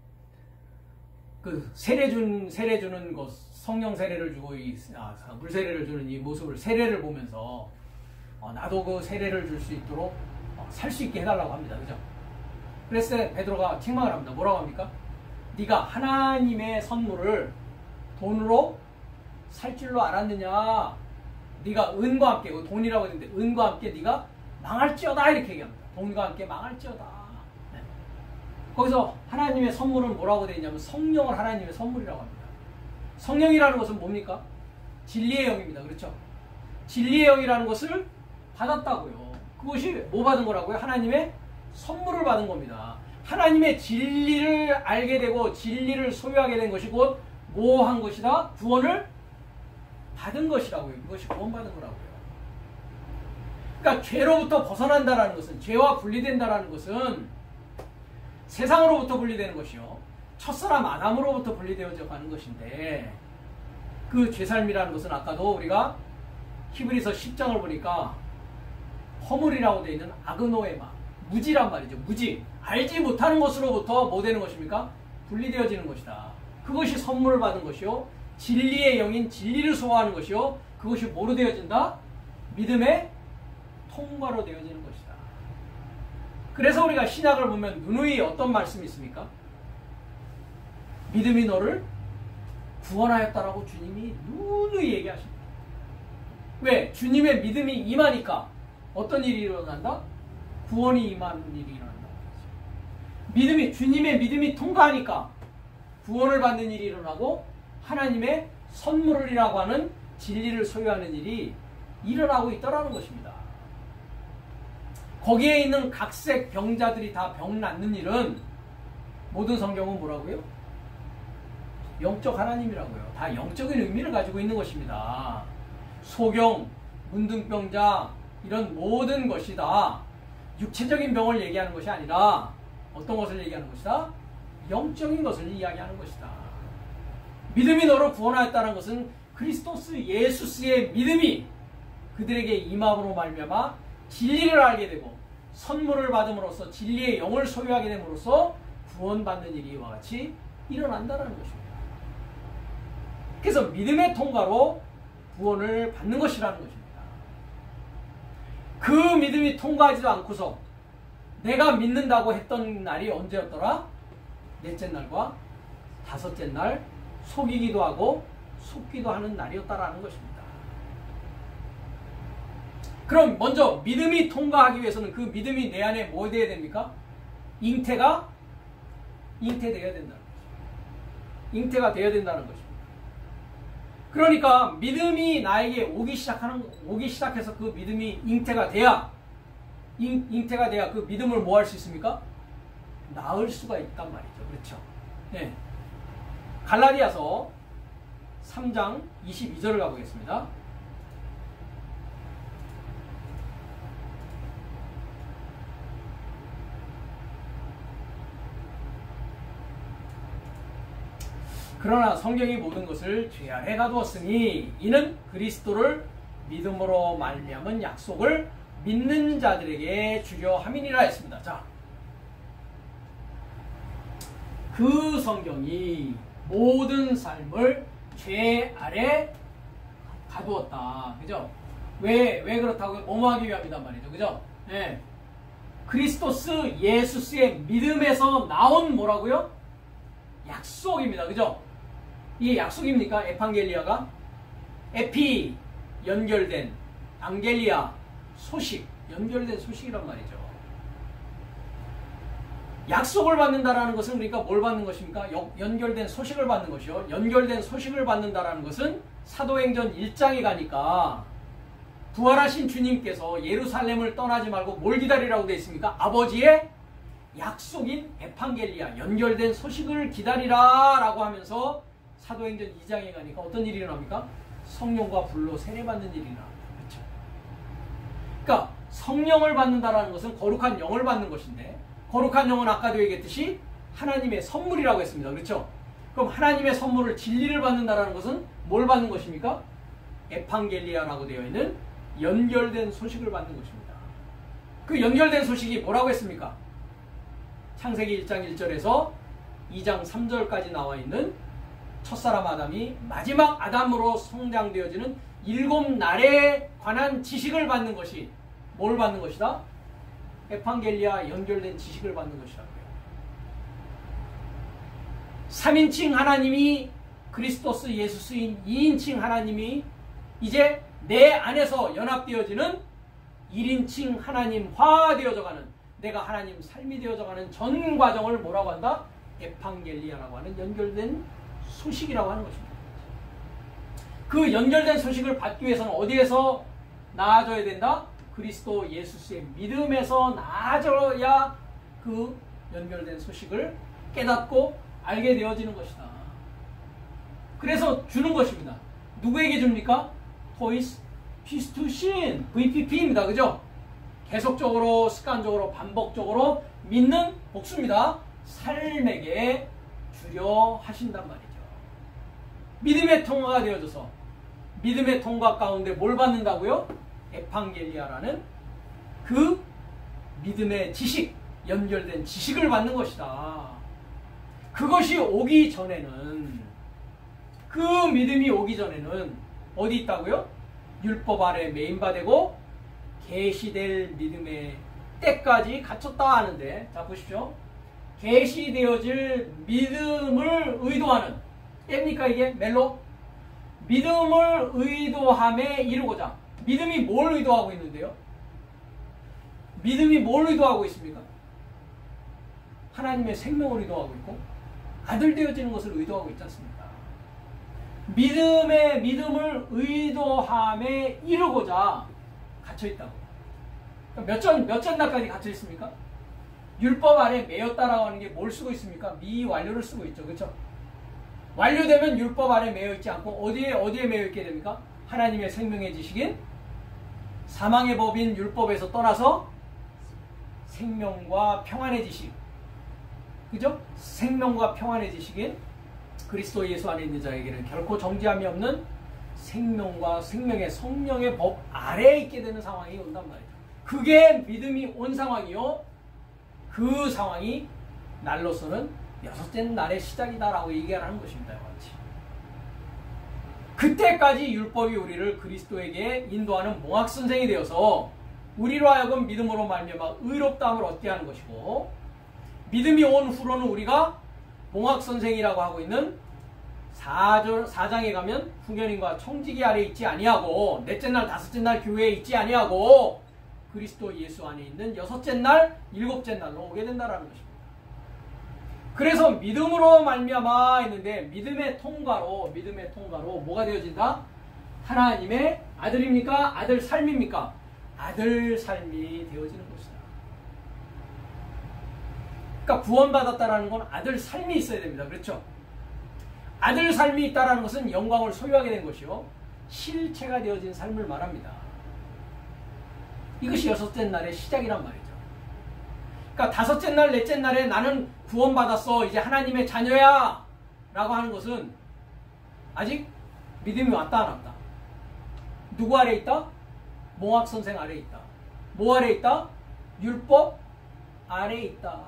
그 세례 준 세례 주는 것 성령 세례를 주고 이 아, 물 세례를 주는 이 모습을 세례를 보면서 어, 나도 그 세례를 줄 수 있도록 어, 살 수 있게 해달라고 합니다. 그죠? 그랬을 때 베드로가 책망을 합니다. 뭐라고 합니까? 네가 하나님의 선물을 돈으로 살 줄로 알았느냐? 네가 은과 함께, 돈이라고 했는데 은과 함께 네가 망할지어다 이렇게 얘기합니다. 돈과 함께 망할지어다. 네. 거기서 하나님의 선물은 뭐라고 되어 있냐면 성령을 하나님의 선물이라고 합니다. 성령이라는 것은 뭡니까? 진리의 영입니다. 그렇죠? 진리의 영이라는 것을 받았다고요. 그것이 뭐 받은 거라고요? 하나님의 선물을 받은 겁니다. 하나님의 진리를 알게 되고 진리를 소유하게 된 것이 곧 뭐 한 것이다? 구원을 받은 것이라고요. 이것이 구원받은 거라고요. 그러니까 죄로부터 벗어난다라는 것은 죄와 분리된다라는 것은 세상으로부터 분리되는 것이요. 첫사람 아담으로부터 분리되어져 가는 것인데 그 죄삶이라는 것은 아까도 우리가 히브리서 십 장을 보니까 허물이라고 되어 있는 아그노에마 무지란 말이죠. 무지. 알지 못하는 것으로부터 뭐 되는 것입니까? 분리되어지는 것이다. 그것이 선물을 받은 것이요. 진리의 영인 진리를 소화하는 것이요. 그것이 뭐로 되어진다? 믿음의 통과로 되어지는 것이다. 그래서 우리가 신약을 보면 누누이 어떤 말씀이 있습니까? 믿음이 너를 구원하였다라고 주님이 누누이 얘기하십니다. 왜? 주님의 믿음이 임하니까 어떤 일이 일어난다? 구원이 임하는 일이 일어난다. 믿음이 주님의 믿음이 통과하니까 구원을 받는 일이 일어나고 하나님의 선물이라고 하는 진리를 소유하는 일이 일어나고 있다라는 것입니다. 거기에 있는 각색 병자들이 다 병 낫는 일은 모든 성경은 뭐라고요? 영적 하나님이라고요. 다 영적인 의미를 가지고 있는 것입니다. 소경, 문둥병자 이런 모든 것이 다 육체적인 병을 얘기하는 것이 아니라 어떤 것을 얘기하는 것이다? 영적인 것을 이야기하는 것이다. 믿음이 너를 구원하였다는 것은 그리스도스 예수스의 믿음이 그들에게 임함으로 말미암아 진리를 알게 되고 선물을 받음으로써 진리의 영을 소유하게 됨으로써 구원받는 일이 이와 같이 일어난다는 것입니다. 그래서 믿음의 통과로 구원을 받는 것이라는 것입니다. 그 믿음이 통과하지도 않고서 내가 믿는다고 했던 날이 언제였더라? 넷째 날과 다섯째 날 속이기도 하고 속기도 하는 날이었다라는 것입니다. 그럼 먼저 믿음이 통과하기 위해서는 그 믿음이 내 안에 뭐 되어야 됩니까? 잉태가 잉태되어야 된다는 거죠. 잉태가 되어야 된다는 것입니다. 그러니까 믿음이 나에게 오기 시작하는 오기 시작해서 그 믿음이 잉태가 돼야 잉, 잉태가 돼야 그 믿음을 뭐 할 수 있습니까? 낳을 수가 있단 말이죠. 그렇죠? 네. 갈라디아서 삼 장 이십이 절을 가보겠습니다. 그러나 성경이 모든 것을 죄 아래 가두었으니 이는 그리스도를 믿음으로 말미암은 약속을 믿는 자들에게 주려 함이니라 했습니다. 자, 그 성경이 모든 삶을 죄 아래 가두었다. 그죠? 왜, 왜 그렇다고요? 뭐뭐하기 위함이단 말이죠. 그죠? 네. 그리스도스 예수스의 믿음에서 나온 뭐라고요? 약속입니다. 그죠? 이게 약속입니까? 에판겔리아가? 에피, 연결된, 안겔리아, 소식, 연결된 소식이란 말이죠. 약속을 받는다라는 것은 그러니까 뭘 받는 것입니까? 연결된 소식을 받는 것이요. 연결된 소식을 받는다라는 것은 사도행전 일 장에 가니까 부활하신 주님께서 예루살렘을 떠나지 말고 뭘 기다리라고 되어 있습니까? 아버지의 약속인 에판겔리아, 연결된 소식을 기다리라 라고 하면서 사도행전 이 장에 가니까 어떤 일이 일어납니까? 성령과 불로 세례받는 일이 일어납니다. 그렇죠? 그러니까 성령을 받는다라는 것은 거룩한 영을 받는 것인데 거룩한 영은 아까도 얘기했듯이 하나님의 선물이라고 했습니다. 그렇죠? 그럼 하나님의 선물을 진리를 받는다라는 것은 뭘 받는 것입니까? 에판겔리아라고 되어 있는 연결된 소식을 받는 것입니다. 그 연결된 소식이 뭐라고 했습니까? 창세기 일 장 일 절에서 이 장 삼 절까지 나와 있는 첫사람 아담이 마지막 아담으로 성장되어지는 일곱 날에 관한 지식을 받는 것이 뭘 받는 것이다? 에판겔리아 연결된 지식을 받는 것이라고요. 삼인칭 하나님이 그리스도스 예수스인 이인칭 하나님이 이제 내 안에서 연합되어지는 일인칭 하나님화 되어져가는 내가 하나님 삶이 되어져가는 전 과정을 뭐라고 한다? 에판겔리아라고 하는 연결된 소식이라고 하는 것입니다. 그 연결된 소식을 받기 위해서는 어디에서 나아져야 된다? 그리스도 예수스의 믿음에서 나아져야 그 연결된 소식을 깨닫고 알게 되어지는 것이다. 그래서 주는 것입니다. 누구에게 줍니까? 토이스 피스투신 브이피피입니다. 그죠? 계속적으로 습관적으로 반복적으로 믿는 복수입니다. 삶에게 주려 하신단 말이죠. 믿음의 통과가 되어져서 믿음의 통과 가운데 뭘 받는다고요? 에판겔리아라는 그 믿음의 지식, 연결된 지식을 받는 것이다. 그것이 오기 전에는 그 믿음이 오기 전에는 어디 있다고요? 율법 아래 매인바되고 계시될 믿음의 때까지 갇혔다 하는데, 자 보십시오. 계시되어질 믿음을 의도하는 때입니까 이게? 멜로? 믿음을 의도함에 이르고자. 믿음이 뭘 의도하고 있는데요? 믿음이 뭘 의도하고 있습니까? 하나님의 생명을 의도하고 있고 아들 되어지는 것을 의도하고 있지 않습니까? 믿음의 믿음을 의도함에 이르고자 갇혀있다고. 몇 전, 몇 전날까지 갇혀있습니까? 율법 아래 매였다라고 하는 게 뭘 쓰고 있습니까? 미완료를 쓰고 있죠. 그렇죠? 완료되면 율법 아래 매여 있지 않고 어디에 어디에 매여 있게 됩니까? 하나님의 생명의 지식인 사망의 법인 율법에서 떠나서 생명과 평안의 지식, 그죠? 생명과 평안의 지식인 그리스도 예수 안에 있는 자에게는 결코 정죄함이 없는 생명과 생명의 성령의 법 아래에 있게 되는 상황이 온단 말이죠. 그게 믿음이 온 상황이요. 그 상황이 날로서는 여섯째 날의 시작이다라고 얘기하는 것입니다. 같이. 그때까지 율법이 우리를 그리스도에게 인도하는 몽학선생이 되어서 우리로 하여금 믿음으로 말미암아 의롭다함을 얻게 하는 것이고, 믿음이 온 후로는 우리가 몽학선생이라고 하고 있는 사 장에 가면 후견인과 청지기 아래 있지 아니하고 넷째 날 다섯째 날 교회에 있지 아니하고 그리스도 예수 안에 있는 여섯째 날 일곱째 날로 오게 된다는 것입니다. 그래서 믿음으로 말미암아 했는데 믿음의 통과로 믿음의 통과로 뭐가 되어진다? 하나님의 아들입니까? 아들 삶입니까? 아들 삶이 되어지는 것이다. 그러니까 구원받았다라는 건 아들 삶이 있어야 됩니다. 그렇죠? 아들 삶이 있다라는 것은 영광을 소유하게 된 것이요, 실체가 되어진 삶을 말합니다. 이것이 여섯째 날의 시작이란 말이죠. 그러니까 다섯째 날, 넷째 날에 나는 구원받았어, 이제 하나님의 자녀야 라고 하는 것은 아직 믿음이 왔다 안 왔다. 누구 아래 있다? 몽학 선생 아래 있다. 뭐 아래 있다? 율법 아래 있다.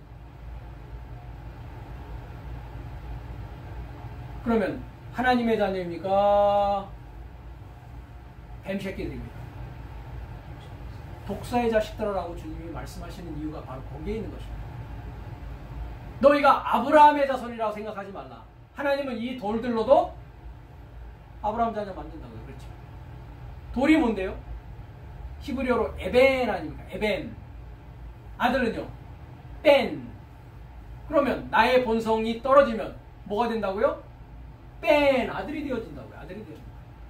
그러면 하나님의 자녀입니까? 뱀새끼들입니다. 독사의 자식들아라고 주님이 말씀하시는 이유가 바로 거기에 있는 것입니다. 너희가 아브라함의 자손이라고 생각하지 말라. 하나님은 이 돌들로도 아브라함 자녀 만든다고요. 그렇죠? 돌이 뭔데요? 히브리어로 에벤 아닙니까? 에벤. 아들은요? 뺀. 그러면 나의 본성이 떨어지면 뭐가 된다고요? 뺀. 아들이 되어진다고요. 아들이 되어진다.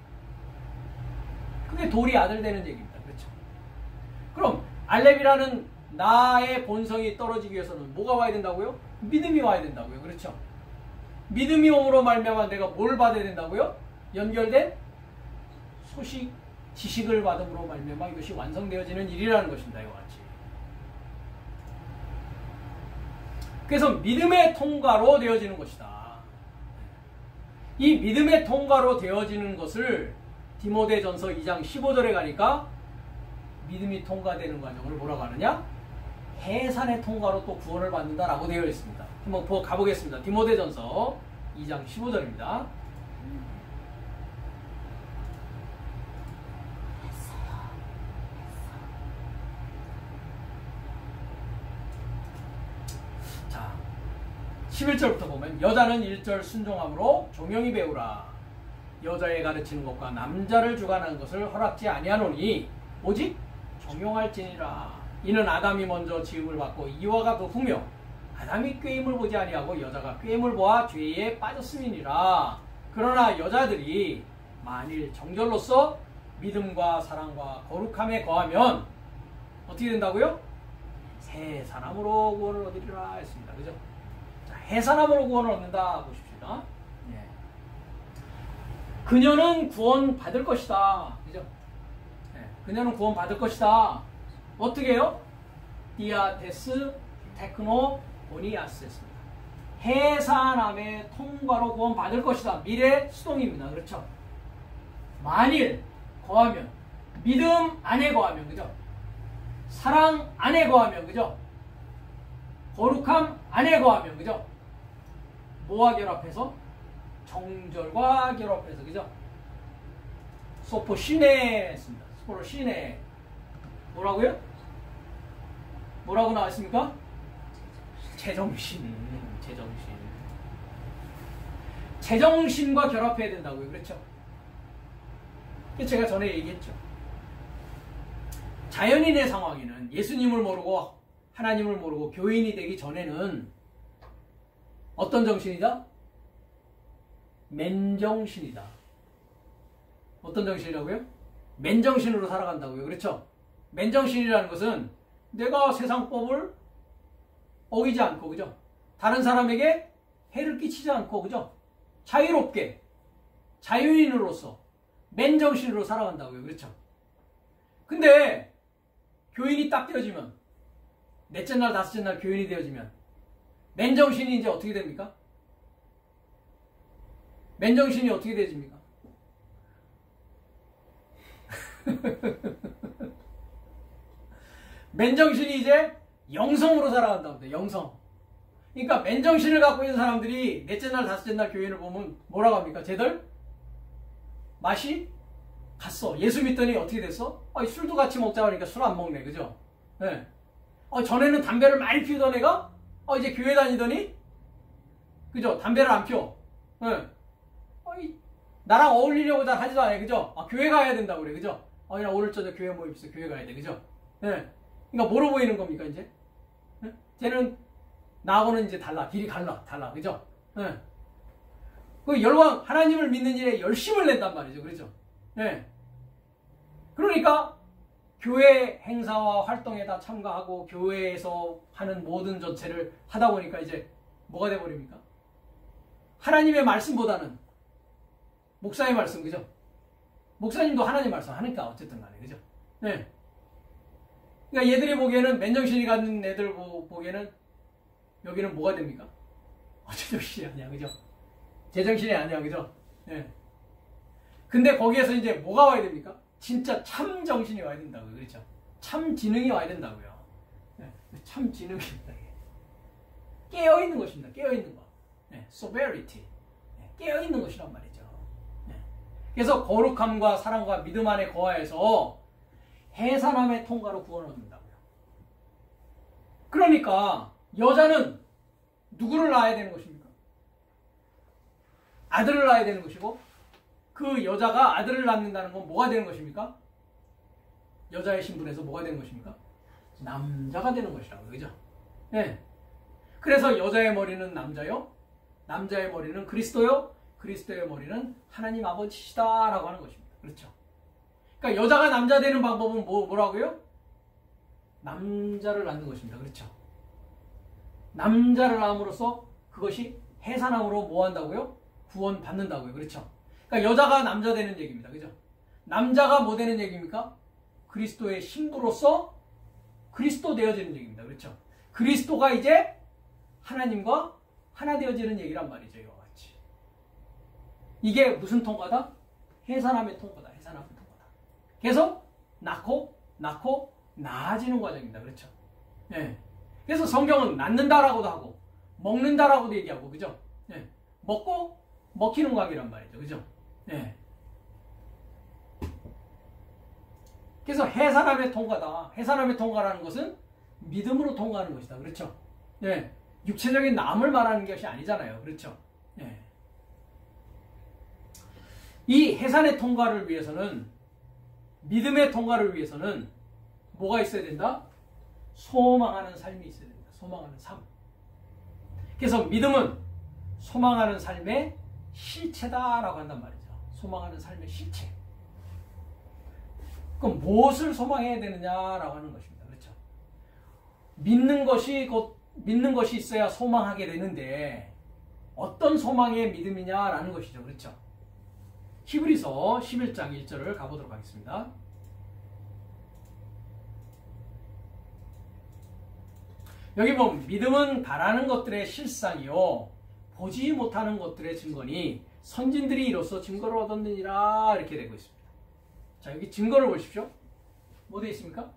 그게 돌이 아들 되는 얘기입니다. 그렇죠? 그럼 알렙이라는 나의 본성이 떨어지기 위해서는 뭐가 와야 된다고요? 믿음이 와야 된다고요. 그렇죠? 믿음이 옴으로 말미암아 내가 뭘 받아야 된다고요? 연결된 소식, 지식을 받음으로 말미암아 이것이 완성되어지는 일이라는 것입니다. 이와 같이. 그래서 믿음의 통과로 되어지는 것이다. 이 믿음의 통과로 되어지는 것을 디모데전서 이 장 십오 절에 가니까 믿음이 통과되는 과정을 뭐라고 하느냐? 해산의 통과로 또 구원을 받는다라고 되어 있습니다. 한번 가보겠습니다. 디모데전서 이 장 십오 절입니다. 자, 십일 절부터 보면 여자는 일 절 순종함으로 종영이 배우라. 여자의 가르치는 것과 남자를 주관하는 것을 허락지 아니하노니 오직 종용할지니라. 이는 아담이 먼저 지음을 받고 이와가 그 후며 아담이 꾀임을 보지 아니하고 여자가 꾀임을 보아 죄에 빠졌음이니라. 그러나 여자들이 만일 정결로서 믿음과 사랑과 거룩함에 거하면 어떻게 된다고요? 해산함으로 구원을 얻으리라 했습니다. 그죠? 자, 해산함으로 구원을 얻는다 보십시다. 예. 그녀는 구원 받을 것이다. 그죠? 예. 그녀는 구원 받을 것이다. 어떻게 해요? 디아테스 테크노 보니아스 했습니다. 해산함의 통과로 구원 받을 것이다. 미래 수동입니다. 그렇죠? 만일 거하면, 믿음 안에 거하면, 그죠? 사랑 안에 거하면, 그죠? 거룩함 안에 거하면, 그죠? 뭐와 결합해서? 정절과 결합해서, 그죠? 소포 시네 했습니다. 소포 시네. 뭐라고요? 뭐라고 나왔습니까? 제정신. 제정신. 제정신과 결합해야 된다고요. 그렇죠? 제가 전에 얘기했죠. 자연인의 상황에는 예수님을 모르고 하나님을 모르고 교인이 되기 전에는 어떤 정신이다? 맨정신이다. 어떤 정신이라고요? 맨정신으로 살아간다고요. 그렇죠? 맨정신이라는 것은 내가 세상법을 어기지 않고, 그죠? 다른 사람에게 해를 끼치지 않고, 그죠? 자유롭게 자유인으로서 맨정신으로 살아간다고요. 그렇죠? 근데 교인이 딱 되어지면, 넷째 날, 다섯째 날 교인이 되어지면 맨정신이 이제 어떻게 됩니까? 맨정신이 어떻게 되어집니까? 맨정신이 이제 영성으로 살아간다고 해요. 영성. 그러니까 맨정신을 갖고 있는 사람들이 넷째 날, 다섯째 날 교인을 보면 뭐라고 합니까? 쟤들 맛이 갔어. 예수 믿더니 어떻게 됐어? 아, 술도 같이 먹자고 하니까 술 안 먹네. 그죠? 네. 어, 전에는 담배를 많이 피우던 애가 어, 이제 교회 다니더니 그죠? 담배를 안 피워. 네. 어, 이, 나랑 어울리려고 잘 하지도 않아요. 그죠? 아, 교회 가야 된다고 그래. 그죠? 어, 나 오늘 저녁 교회 모임 있어. 교회 가야 돼. 그죠? 네. 그러니까 뭐로 보이는 겁니까, 이제? 네? 쟤는 나하고는 이제 달라. 길이 갈라. 달라. 그죠? 예. 그 열왕, 하나님을 믿는 일에 열심을 낸단 말이죠. 그렇죠? 예. 그러니까 교회 행사와 활동에 다 참가하고 교회에서 하는 모든 전체를 하다 보니까 이제 뭐가 돼버립니까? 하나님의 말씀보다는 목사의 말씀, 그죠? 목사님도 하나님 말씀 하니까 어쨌든 간에, 그죠? 네. 그러니까 얘들이 보기에는 맨정신이 갖는 애들 보기에는 여기는 뭐가 됩니까? 어제정신이 아니야, 그죠? 제정신이 아니야, 그죠? 네. 근데 거기에서 이제 뭐가 와야 됩니까? 진짜 참 정신이 와야 된다고요, 그렇죠? 참 지능이 와야 된다고요. 네. 참 지능입니다. 깨어있는 것입니다. 깨어있는 것. 네. sobriety. 네. 깨어있는 것이란 말이죠. 네. 그래서 거룩함과 사랑과 믿음 안에 거하여서 해산함의 통과로 구원을 얻는다고요. 그러니까 여자는 누구를 낳아야 되는 것입니까? 아들을 낳아야 되는 것이고, 그 여자가 아들을 낳는다는 건 뭐가 되는 것입니까? 여자의 신분에서 뭐가 되는 것입니까? 남자가 되는 것이라고요. 그죠? 네. 그래서 여자의 머리는 남자요, 남자의 머리는 그리스도요, 그리스도의 머리는 하나님 아버지시다 라고 하는 것입니다. 그렇죠? 그러니까 여자가 남자 되는 방법은 뭐, 뭐라고요? 남자를 낳는 것입니다. 그렇죠? 남자를 낳음으로써 그것이 해산함으로 뭐 한다고요? 구원 받는다고요. 그렇죠? 그러니까 여자가 남자 되는 얘기입니다. 그죠? 남자가 뭐 되는 얘기입니까? 그리스도의 신부로서 그리스도 되어지는 얘기입니다. 그렇죠? 그리스도가 이제 하나님과 하나 되어지는 얘기란 말이죠. 이와 같이. 이게 무슨 통과다? 해산함의 통과다. 해산함의 통과다. 계속 낳고 낳고 나아지는 과정입니다. 그렇죠? 예. 그래서 성경은 낳는다라고도 하고 먹는다라고도 얘기하고, 그죠? 예. 먹고 먹히는 관계란 말이죠. 그죠? 예. 그래서 해산함의 통과다. 해산함의 통과라는 것은 믿음으로 통과하는 것이다. 그렇죠? 예. 육체적인 남을 말하는 것이 아니잖아요. 그렇죠? 예. 이 해산의 통과를 위해서는, 믿음의 통과를 위해서는 뭐가 있어야 된다? 소망하는 삶이 있어야 된다. 소망하는 삶. 그래서 믿음은 소망하는 삶의 실체다라고 한단 말이죠. 소망하는 삶의 실체. 그럼 무엇을 소망해야 되느냐라고 하는 것입니다. 그렇죠? 믿는 것이 곧 믿는 것이 있어야 소망하게 되는데 어떤 소망의 믿음이냐라는 것이죠. 그렇죠? 히브리서 십일 장 일 절을 가보도록 하겠습니다. 여기 보면 믿음은 바라는 것들의 실상이요 보지 못하는 것들의 증거니 선진들이 이로써 증거를 얻었느니라 이렇게 되고 있습니다. 자, 여기 증거를 보십시오. 뭐 되어 있습니까?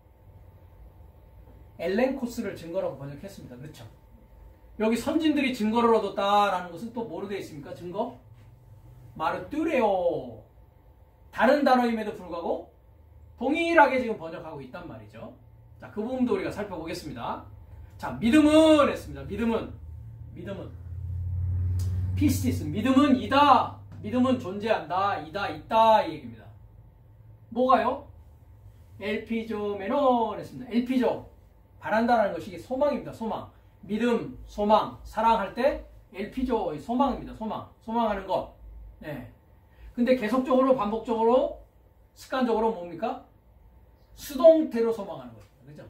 엘렌코스를 증거라고 번역했습니다. 그렇죠? 여기 선진들이 증거를 얻었다라는 것은 또 뭐로 되어 있습니까? 증거? 마르뚜레오. 다른 단어임에도 불구하고 동일하게 지금 번역하고 있단 말이죠. 자, 그 부분도 우리가 살펴보겠습니다. 자, 믿음은 했습니다. 믿음은 믿음은 피스티스. 믿음은 이다. 믿음은 존재한다. 이다. 있다. 이 얘기입니다. 뭐가요? 엘피조 메논 했습니다. 엘피조. 바란다라는 것이 소망입니다. 소망. 믿음, 소망, 사랑할 때 엘피조 소망입니다. 소망. 소망하는 것. 예. 근데 계속적으로 반복적으로 습관적으로 뭡니까? 수동태로 소망하는 것입니다. 그죠?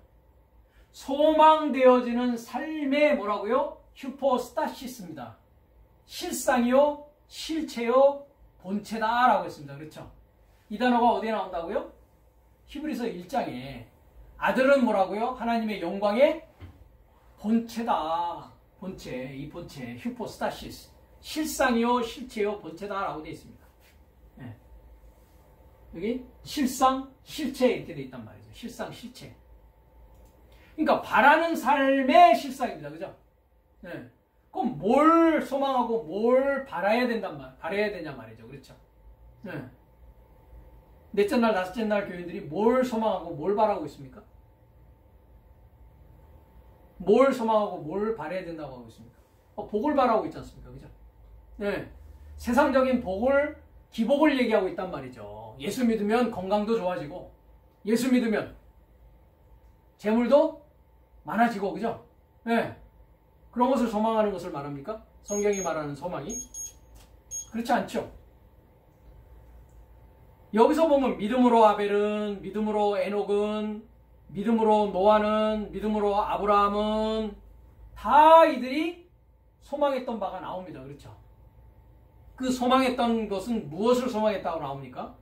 소망되어지는 삶의 뭐라고요? 휴포스타시스입니다. 실상이요, 실체요, 본체다라고 했습니다. 그렇죠? 이 단어가 어디에 나온다고요? 히브리서 일 장에 아들은 뭐라고요? 하나님의 영광의 본체다. 본체, 이 본체, 휴포스타시스. 실상이요, 실체요, 본체다라고 되어 있습니다. 네. 여기 실상, 실체 이렇게 되어 있단 말이죠. 실상, 실체. 그러니까 바라는 삶의 실상입니다. 그죠? 네. 그럼 뭘 소망하고 뭘 바라야 된단 말, 바라야 되냐 말이죠. 그렇죠? 네. 넷째 날, 다섯째 날 교인들이 뭘 소망하고 뭘 바라고 있습니까? 뭘 소망하고 뭘 바라야 된다고 하고 있습니까? 어, 복을 바라고 있지 않습니까? 그죠? 네. 세상적인 복을, 기복을 얘기하고 있단 말이죠. 예수 믿으면 건강도 좋아지고, 예수 믿으면 재물도 많아지고, 그죠? 네. 그런 것을 소망하는 것을 말합니까? 성경이 말하는 소망이? 그렇지 않죠. 여기서 보면 믿음으로 아벨은, 믿음으로 에녹은, 믿음으로 노아는, 믿음으로 아브라함은 다 이들이 소망했던 바가 나옵니다. 그렇죠? 그 소망했던 것은 무엇을 소망했다고 나옵니까?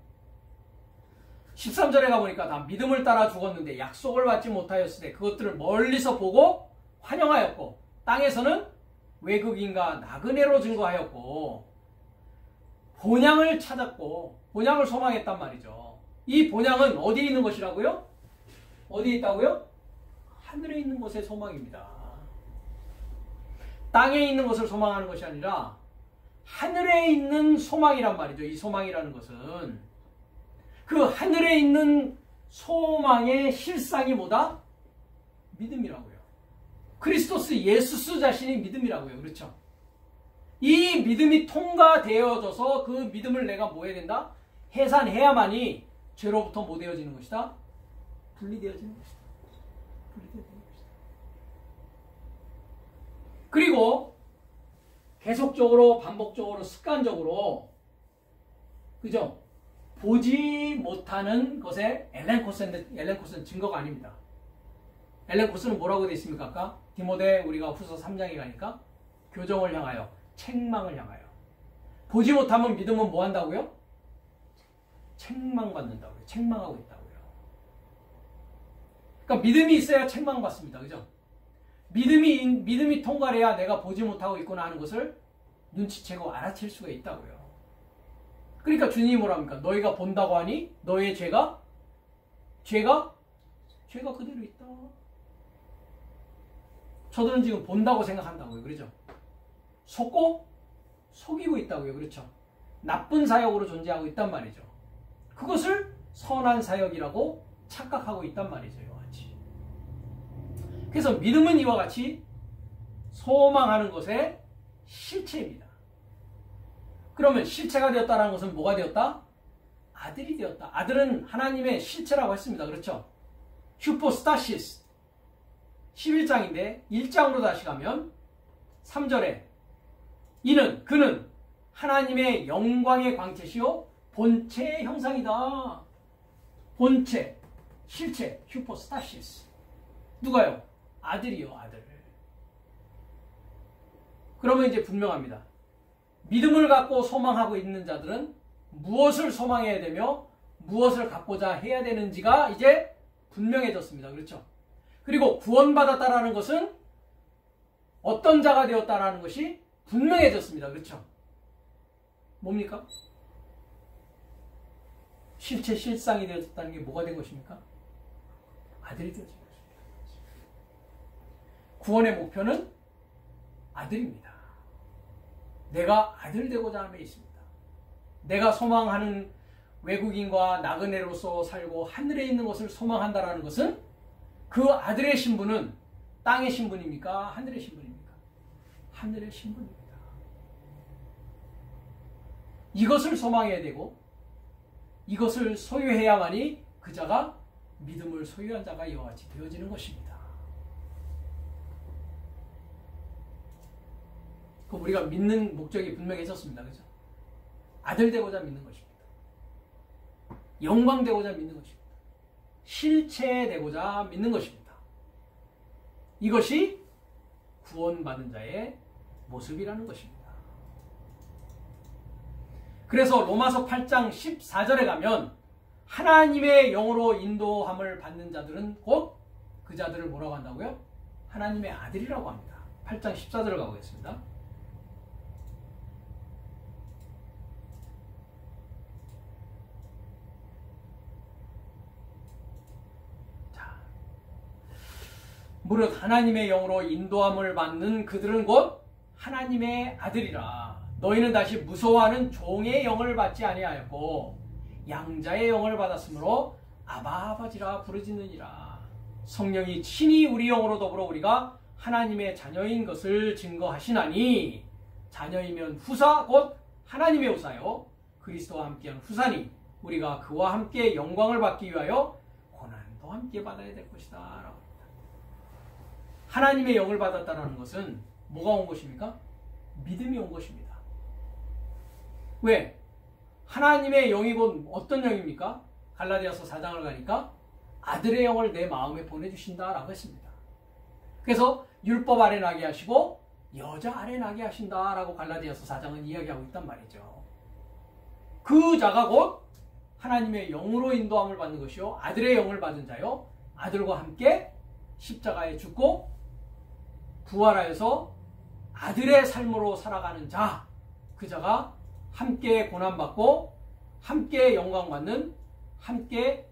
십삼 절에 가보니까 다 믿음을 따라 죽었는데 약속을 받지 못하였을 때 그것들을 멀리서 보고 환영하였고 땅에서는 외국인과 나그네로 증거하였고 본향을 찾았고 본향을 소망했단 말이죠. 이 본향은 어디에 있는 것이라고요? 어디에 있다고요? 하늘에 있는 것의 소망입니다. 땅에 있는 것을 소망하는 것이 아니라 하늘에 있는 소망이란 말이죠. 이 소망이라는 것은 그 하늘에 있는 소망의 실상이 뭐다? 믿음이라고요. 그리스도스 예수스 자신이 믿음이라고요. 그렇죠? 이 믿음이 통과되어져서 그 믿음을 내가 뭐 해야 된다? 해산해야만이 죄로부터 뭐 되어지는 것이다? 분리되어지는 것이다. 분리되어지는 것이다. 그리고 계속적으로 반복적으로 습관적으로 그죠? 보지 못하는 것에 엘렌 코스는, 엘렌 코스는 증거가 아닙니다. 엘렌 코스는 뭐라고 되어 있습니까? 아까 디모데 우리가 후서 삼 장에 가니까 교정을 향하여 책망을 향하여 보지 못하면 믿음은 뭐 한다고요? 책망받는다고요. 책망하고 있다고요. 그러니까 믿음이 있어야 책망받습니다. 그죠? 믿음이, 믿음이 통과해야 내가 보지 못하고 있구나 하는 것을 눈치채고 알아챌 수가 있다고요. 그러니까 주님이 뭐랍니까? 너희가 본다고 하니 너희의 죄가 죄가 죄가 그대로 있다. 저들은 지금 본다고 생각한다고요. 그렇죠? 속고 속이고 있다고요. 그렇죠? 나쁜 사역으로 존재하고 있단 말이죠. 그것을 선한 사역이라고 착각하고 있단 말이죠. 이와 같이. 그래서 믿음은 이와 같이 소망하는 것의 실체입니다. 그러면 실체가 되었다는 것은 뭐가 되었다? 아들이 되었다. 아들은 하나님의 실체라고 했습니다. 그렇죠? 휴포스타시스 십일 장인데 일 장으로 다시 가면 삼 절에 이는 그는 하나님의 영광의 광채시요 본체의 형상이다. 본체, 실체, 휴포스타시스. 누가요? 아들이요, 아들. 그러면 이제 분명합니다. 믿음을 갖고 소망하고 있는 자들은 무엇을 소망해야 되며 무엇을 갖고자 해야 되는지가 이제 분명해졌습니다. 그렇죠? 그리고 구원받았다라는 것은 어떤 자가 되었다라는 것이 분명해졌습니다. 그렇죠? 뭡니까? 실체 실상이 되었다는 게 뭐가 된 것입니까? 아들이 되어진 것입니다. 구원의 목표는 아들입니다. 내가 아들 되고자 함에 있습니다. 내가 소망하는 외국인과 나그네로서 살고 하늘에 있는 것을 소망한다라는 것은 그 아들의 신분은 땅의 신분입니까? 하늘의 신분입니까? 하늘의 신분입니다. 이것을 소망해야 되고 이것을 소유해야만이 그 자가 믿음을 소유한 자가 이와 같이 되어지는 것입니다. 그럼 우리가 믿는 목적이 분명해졌습니다. 그죠? 아들 되고자 믿는 것입니다. 영광 되고자 믿는 것입니다. 실체 되고자 믿는 것입니다. 이것이 구원받은 자의 모습이라는 것입니다. 그래서 로마서 팔 장 십사 절에 가면 하나님의 영으로 인도함을 받는 자들은 곧 그 자들을 뭐라고 한다고요? 하나님의 아들이라고 합니다. 팔 장 십사 절을 가보겠습니다. 자, 무릇 하나님의 영으로 인도함을 받는 그들은 곧 하나님의 아들이라. 너희는 다시 무서워하는 종의 영을 받지 아니하였고 양자의 영을 받았으므로 아바 아버지라 부르짖느니라. 성령이 친히 우리 영으로 더불어 우리가 하나님의 자녀인 것을 증거하시나니 자녀이면 후사 곧 하나님의 후사요 그리스도와 함께한 후사니 우리가 그와 함께 영광을 받기 위하여 고난도 함께 받아야 될 것이다 라고 합니다. 하나님의 영을 받았다는 것은 뭐가 온 것입니까? 믿음이 온 것입니다. 왜? 하나님의 영이 곧 어떤 영입니까? 갈라디아서 사 장을 가니까 아들의 영을 내 마음에 보내주신다라고 했습니다. 그래서 율법 아래 나게 하시고 여자 아래 나게 하신다라고 갈라디아서 사 장은 이야기하고 있단 말이죠. 그 자가 곧 하나님의 영으로 인도함을 받는 것이요 아들의 영을 받은 자요 아들과 함께 십자가에 죽고 부활하여서 아들의 삶으로 살아가는 자, 그 자가 함께 고난받고 함께 영광받는 함께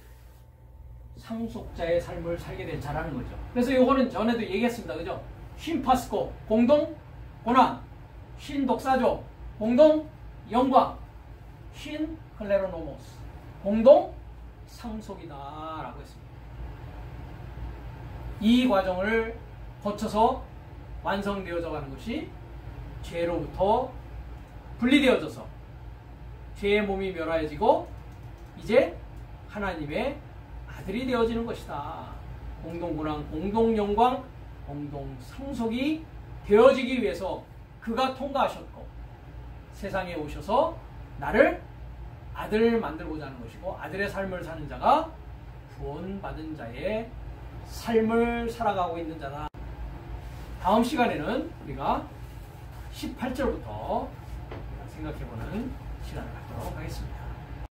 상속자의 삶을 살게 된 자라는 거죠. 그래서 요거는 전에도 얘기했습니다. 그죠? 쉰 파스코, 공동 고난, 쉰 독사조, 공동 영광, 쉰 클레로노모스, 공동 상속이다 라고 했습니다. 이 과정을 거쳐서 완성되어져 가는 것이 죄로부터 분리되어져서 죄의 몸이 멸하여지고 이제 하나님의 아들이 되어지는 것이다. 공동고난, 공동영광, 공동상속이 되어지기 위해서 그가 통과하셨고 세상에 오셔서 나를 아들 만들고자 하는 것이고 아들의 삶을 사는 자가 구원받은 자의 삶을 살아가고 있는 자다. 다음 시간에는 우리가 십팔 절부터 생각해보는 시간을 갖도록 하겠습니다.